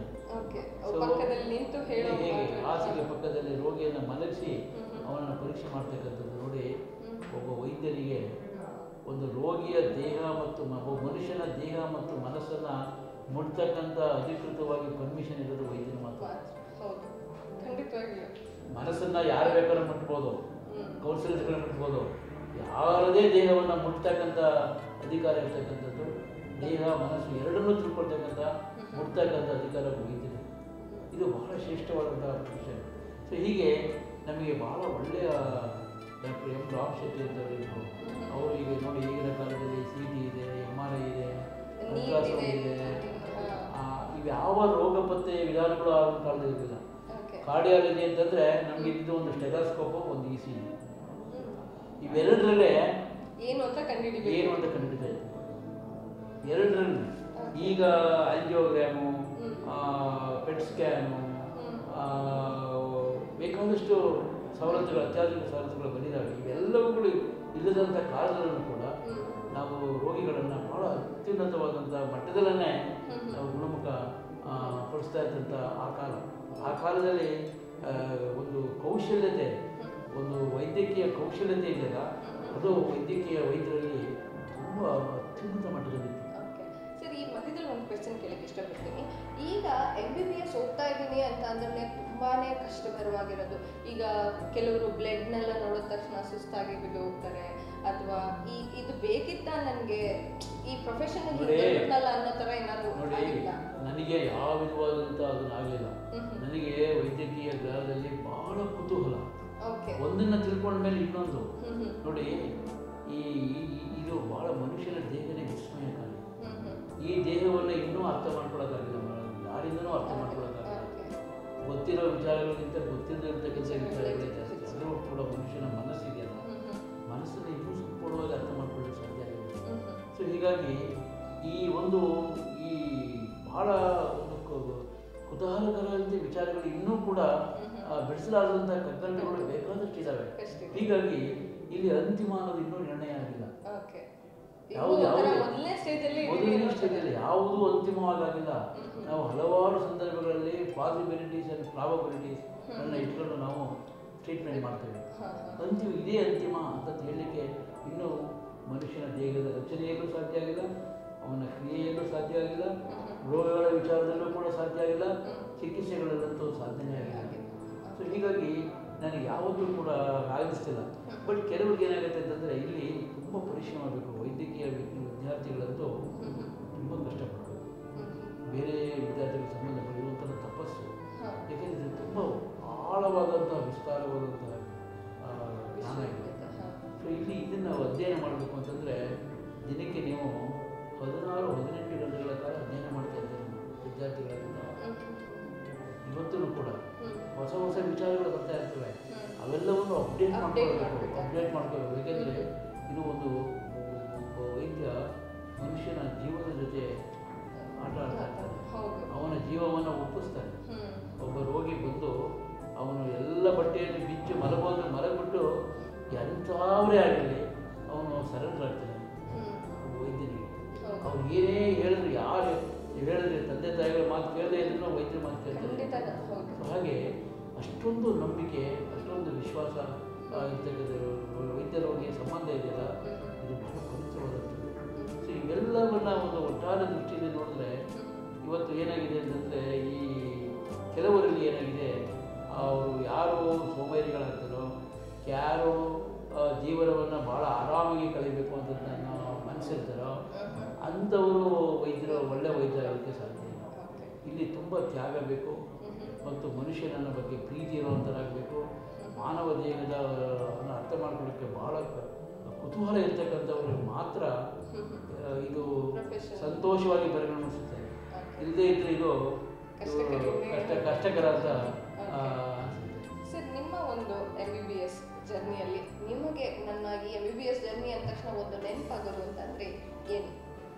ಹೇಗೆ ಹಾಸಿಗೆ ಪಕ್ಕದಲ್ಲಿ ರೋಗಿಯನ್ನು ಮಲಗಿಸಿ ಅವನನ್ನು ಪರೀಕ್ಷೆ ಮಾಡ್ತಕ್ಕಂಥದ್ದು. ನೋಡಿ, ಒಬ್ಬ ವೈದ್ಯರಿಗೆ ಒಂದು ರೋಗಿಯ ದೇಹ ಮತ್ತು ಮನುಷ್ಯನ ದೇಹ ಮತ್ತು ಮನಸ್ಸನ್ನು ಮುಟ್ತಕ್ಕಂಥ ಅಧಿಕೃತವಾಗಿ ಪರ್ಮಿಷನ್ ಇರೋದು ವೈದ್ಯರು ಮಾತ್ರ. ಮನಸ್ಸನ್ನು ಯಾರು ಬೇಕಾದ್ರೂ ಮುಟ್ಬೋದು, ಕೌನ್ಸಿಲರ್ಸ್ಗಳು ಮುಟ್ಬೋದು. ಯಾರದೇ ದೇಹವನ್ನು ಮುಟ್ತಕ್ಕಂಥ ಅಧಿಕಾರ ಇರ್ತಕ್ಕಂಥದ್ದು, ದೇಹ ಮನಸ್ಸು ಎರಡನ್ನೂ ತಿಳ್ಕೊಳ್ತಕ್ಕಂಥ ಮುಟ್ತಕ್ಕಂಥ ಅಧಿಕಾರ ವೈದ್ಯರು. ಇದು ಬಹಳ ಶ್ರೇಷ್ಠವಾದಂಥ ವಿಷಯ. ಸೊ ಹೀಗೆ ನಮಗೆ ಬಹಳ ಒಳ್ಳೆಯ ಡಾಕ್ಟರ್ ಎಂ ರಾಮಶೆಟ್ಟಿ ಅಂತವರಿದ್ರು. ಅವರು ಈಗ ನೋಡಿ, ಈಗಿನ ಕಾಲದಲ್ಲಿ CT ಇದೆ, MRI ಇದೆ, ಅಲ್ಟ್ರಾಸೌಂಡ್ ಇದೆ. ಇವ್ಯಾವ ರೋಗ ಪತ್ತೆ ವಿಧಾನಗಳು ಆಗಿನ ಕಾಲದಲ್ಲಿ ಇರಲಿಲ್ಲ. ಕಾರ್ಡಿಯಾಲಜಿ ಅಂತಂದರೆ ನಮಗೆ ಇದ್ದು ಒಂದು ಸ್ಟೆಥೋಸ್ಕೋಪು, ಒಂದು ECG, ಇವೆರಡರಲ್ಲೇ ಏನು ಅಂತ ಕಂಡುಹಿಡಿತಾ ಇತ್ತು. ಎರಡರಲ್ಲಿ ಈಗ ಆಂಜಿಯೋಗ್ರಾಮು, ಪೆಟ್ ಸ್ಕ್ಯಾನು, ಬೇಕಾದಷ್ಟು ಸವಲತ್ತುಗಳು, ಅತ್ಯಾಧುನಿಕ ಸವಲತ್ತುಗಳು ಬಂದಿದ್ದಾವೆ. ಇವೆಲ್ಲವುಗಳು ಇಲ್ಲದಂಥ ಕಾಲದಲ್ಲೂ ಕೂಡ ನಾವು ರೋಗಿಗಳನ್ನು ಭಾಳ ಅತ್ಯುನ್ನತವಾದಂಥ ಮಟ್ಟದಲ್ಲೇ ನಾವು ಗುಣಮುಖ ಪಡಿಸ್ತಾ ಇದ್ದಂಥ ಆ ಕಾಲದಲ್ಲಿ ಒಂದು ಕೌಶಲ್ಯತೆ, ಒಂದು ವೈದ್ಯಕೀಯ ಕೌಶಲ್ಯತೆ ಇದೆಯಲ್ಲ, ಅದು ವೈದ್ಯರಲ್ಲಿ ತುಂಬ ಅತ್ಯುನ್ನತ ಮಟ್ಟದಲ್ಲಿತ್ತು. ಸರ್, ಈ ಮಧ್ಯದಲ್ಲಿ ಒಂದು ಕ್ವೆಶ್ಚನ್ ಕೇಳಕ್ಕೆ ಇಷ್ಟಪಡ್ತೀನಿ. ಈಗ MBBS ಓದ್ತಾ ಇದ್ದೀನಿ ಅಂತ ಅಂದ್ರೆ ತುಂಬಾ ಕಷ್ಟಕರವಾಗಿರೋದು. ಈಗ ಕೆಲವರು ಬ್ಲಡ್ನೆಲ್ಲ ನೋಡಿದ ತಕ್ಷಣ ಸುಸ್ತಾಗಿ ಬಿದ್ದು ಹೋಗ್ತಾರೆ, ಅಥವಾ ಇದು ಬೇಕಿತ್ತ ನನಗೆ ಈ ಪ್ರೊಫೆಷನ್ ಅನ್ನೋ ಥರ ಏನಾದರೂ ಆಗಿಲ್ಲ. ನನಗೆ ಯಾವ ವಿಧವಾದಂಥ ಅದನ್ನಾಗಲಿಲ್ಲ. ನನಗೆ ವೈದ್ಯಕೀಯ ಗ್ರಹದಲ್ಲಿ ಬಹಳ ಕುತೂಹಲ. ಒಂದನ್ನು ತಿಳ್ಕೊಂಡ್ಮೇಲೆ ಇನ್ನೊಂದು ನೋಡಿ, ಇದು ಬಹಳ ಮನುಷ್ಯನ ದೇಹನೇ ವಿಸ್ಮಯಕಾರಿ. ಈ ದೇಹವನ್ನು ಇನ್ನೂ ಅರ್ಥ ಮಾಡ್ಕೊಳ್ಳೋಕ್ಕಾಗಿಲ್ಲ, ಯಾರಿಂದನೂ ಅರ್ಥ ಮಾಡ್ಕೊಳ್ಳೋಕ್ಕಾಗಿಲ್ಲ. ಗೊತ್ತಿರೋ ವಿಚಾರಗಳಿಗಿಂತ ಗೊತ್ತಿರದಿರ್ತಕ್ಕಂಥ ವಿಚಾರಗಳೇ ಜಾಸ್ತಿ. ಅದರಲ್ಲೂ ಕೂಡ ಮನುಷ್ಯನ ಮನಸ್ಸಿದೆಯಲ್ಲ, ಮನಸ್ಸನ್ನು ಇನ್ನೂ ಸಂಪೂರ್ಣವಾಗಿ ಅರ್ಥ ಮಾಡ್ಕೊಳ್ಳೋಕ್ಕೆ ಸಾಧ್ಯ ಆಗಿದೆ. ಸೊ ಹೀಗಾಗಿ ಈ ಬಹಳ ಒಂದು ಕುತೂಹಲಕರವಾದ ವಿಚಾರಗಳು ಇನ್ನೂ ಕೂಡ ಬಿಡಿಸಲಾದಂಥ ಕಗ್ಗಂಟುಗಳು ಬೇಕಾದಷ್ಟು ಇದ್ದಾವೆ. ಹೀಗಾಗಿ ಇಲ್ಲಿ ಅಂತಿಮ ಅನ್ನೋದು ಇನ್ನೂ ನಿರ್ಣಯ ಆಗಿಲ್ಲ. ಮೊದಲನೇ ಸ್ಟೇಜಲ್ಲಿ ಯಾವುದೂ ಅಂತಿಮವಾಗಿಲ್ಲ. ನಾವು ಹಲವಾರು ಸಂದರ್ಭಗಳಲ್ಲಿ ಪಾಸಿಬಿಲಿಟೀಸ್ ಆ್ಯಂಡ್ ಪ್ರಾಬಬಿಲಿಟೀಸ್ ಅನ್ನು ಇಟ್ಕೊಂಡು ನಾವು ಟ್ರೀಟ್ಮೆಂಟ್ ಮಾಡ್ತೇವೆ. ಇದೇ ಅಂತಿಮ ಅಂತ ಹೇಳಲಿಕ್ಕೆ ಇನ್ನೂ ಮನುಷ್ಯನ ದೇಹದ ರಚನೆಯಲ್ಲೂ ಸಾಧ್ಯ ಆಗಿಲ್ಲ, ಅವನ ಕ್ರಿಯೆಯಲ್ಲೂ ಸಾಧ್ಯ ಆಗಿಲ್ಲ, ರೋಗಗಳ ವಿಚಾರದಲ್ಲೂ ಕೂಡ ಸಾಧ್ಯ ಆಗಿಲ್ಲ, ಚಿಕಿತ್ಸೆಗಳಲ್ಲಂತೂ ಸಾಧ್ಯನೇ ಆಗಿಲ್ಲ. ಸೊ ಹೀಗಾಗಿ ನನಗೆ ಯಾವತ್ತೂ ಕೂಡ ಆಗಿಸ್ತಿಲ್ಲ. ಬಟ್ ಕೆಲವ್ರಿಗೆ ಏನಾಗುತ್ತೆ ಅಂತಂದರೆ, ಇಲ್ಲಿ ತುಂಬ ಪರಿಶ್ರಮ ಬೇಕು. ವೈದ್ಯಕೀಯ ವಿದ್ಯಾರ್ಥಿಗಳಂತೂ ತುಂಬ ಕಷ್ಟಪಡಬೇಕು. ಬೇರೆ ವಿದ್ಯಾರ್ಥಿಗಳ ಸಂಬಂಧಪಟ್ಟಿರುವಂಥ ತಪಸ್ಸು, ಏಕೆಂದರೆ ಇದು ತುಂಬ ಆಳವಾದಂಥ ವಿಸ್ತಾರವಾದಂಥ ಜ್ಞಾನ ಇದೆ. ಸೊ ಇಲ್ಲಿ ಇದನ್ನು ಅಧ್ಯಯನ ಮಾಡಬೇಕು ಅಂತಂದರೆ ದಿನಕ್ಕೆ ನೀವು 16-18 ಗಂಟೆಗಳ ಕಾಲ ಅಧ್ಯಯನ ಮಾಡ್ತಾ ಇದ್ದಾರೆ ವಿದ್ಯಾರ್ಥಿಗಳಿಂದ. ಇವತ್ತೂ ಕೂಡ ಹೊಸ ವಿಚಾರಗಳು ಬರ್ತಾ ಇರ್ತವೆ. ಅವೆಲ್ಲವನ್ನು ಅಪ್ಡೇಟ್ ಮಾಡ್ಕೋಬೇಕು. ಏಕೆಂದರೆ ಇದು ಒಂದು ವೈದ್ಯ ಮನುಷ್ಯನ ಜೀವನದ ಜೊತೆ ಆಟ ಆಡ್ತಾ ಇರ್ತಾನೆ. ಅವನ ಜೀವವನ್ನು ಒಪ್ಪಿಸ್ತಾನೆ. ಒಬ್ಬ ರೋಗಿ ಬಂದು ಅವನು ಎಲ್ಲ ಬಟ್ಟೆಯನ್ನು ಬಿಚ್ಚಿ ಮಲಗಿಬಿಟ್ಟು ಎಂಥವರೇ ಆಗಲಿ ಅವನು ಸರೆಂಡರ್ ಆಗ್ತಾನೆ ವೈದ್ಯನಿಗೆ. ಅವ್ರು ಏನೇ ಹೇಳಿದ್ರು, ಯಾರು ಹೇಳಿದ್ರೆ ತಂದೆ ತಾಯಿಗಳ ಮಾತು ಕೇಳದೆ ಇದ್ರೂ ವೈದ್ಯರ ಮಾತು ಕೇಳ್ತಾರೆ. ಹಾಗೆ ಅಷ್ಟೊಂದು ನಂಬಿಕೆ, ಅಷ್ಟೊಂದು ವಿಶ್ವಾಸ ಇರ್ತಕ್ಕಂಥ ವೈದ್ಯ ರೋಗಿಯ ಸಂಬಂಧ ಇದೆಯಲ್ಲ, ಇದು ಬಹಳ ಪವಿತ್ರವಾದಂಥದ್ದು. ಸೊ ಇವೆಲ್ಲವನ್ನ ಒಂದು ಒಟ್ಟಾರೆ ದೃಷ್ಟಿಯಲ್ಲಿ ನೋಡಿದ್ರೆ ಇವತ್ತು ಏನಾಗಿದೆ ಅಂತಂದರೆ, ಈ ಕೆಲವರಲ್ಲಿ ಏನಾಗಿದೆ, ಅವರು ಯಾರು ಸೋಮಾರಿಗಳಾಗ್ತಾರೋ, ಯಾರು ಜೀವನವನ್ನು ಭಾಳ ಆರಾಮಾಗಿ ಕಳಿಬೇಕು ಅಂತ ಮನಸ್ಸಿರ್ತಾರೋ ಅಂಥವರು ಒಳ್ಳೆ ವೈದ್ಯ ಆಗೋಕ್ಕೆ ಸಾಧ್ಯ ಇಲ್ಲ. ಇಲ್ಲಿ ತುಂಬ ತ್ಯಾಗ ಬೇಕು ಮತ್ತು ಮನುಷ್ಯನ ಬಗ್ಗೆ ಪ್ರೀತಿ ಇರುವಂಥದ್ದಾಗಬೇಕು. ಮಾನವ ದೇಹದ ಅರ್ಥ ಮಾಡ್ಕೊಳ್ಳೋಕ್ಕೆ ಭಾಳ ಕುತೂಹಲ ಇರ್ತಕ್ಕಂಥವ್ರಿಗೆ ಮಾತ್ರ ಇದು ಸಂತೋಷವಾಗಿ ಪರಿಗಣಿಸುತ್ತೆ. ಇಲ್ಲದೇ ಇದ್ದರೆ ಇದು ಕಷ್ಟಕರ ಅಂತ ಸರ್, ನಿಮ್ಮ ಒಂದು MBBS ಜರ್ನಿಯಲ್ಲಿ ನಿಮಗೆ ನನ್ನ ಈ MBBS ಜರ್ನಿ ಅಂದ ತಕ್ಷಣ ಒಂದು ನೆನಪಾಗೋದು ಅಂತಂದರೆ ಏನು?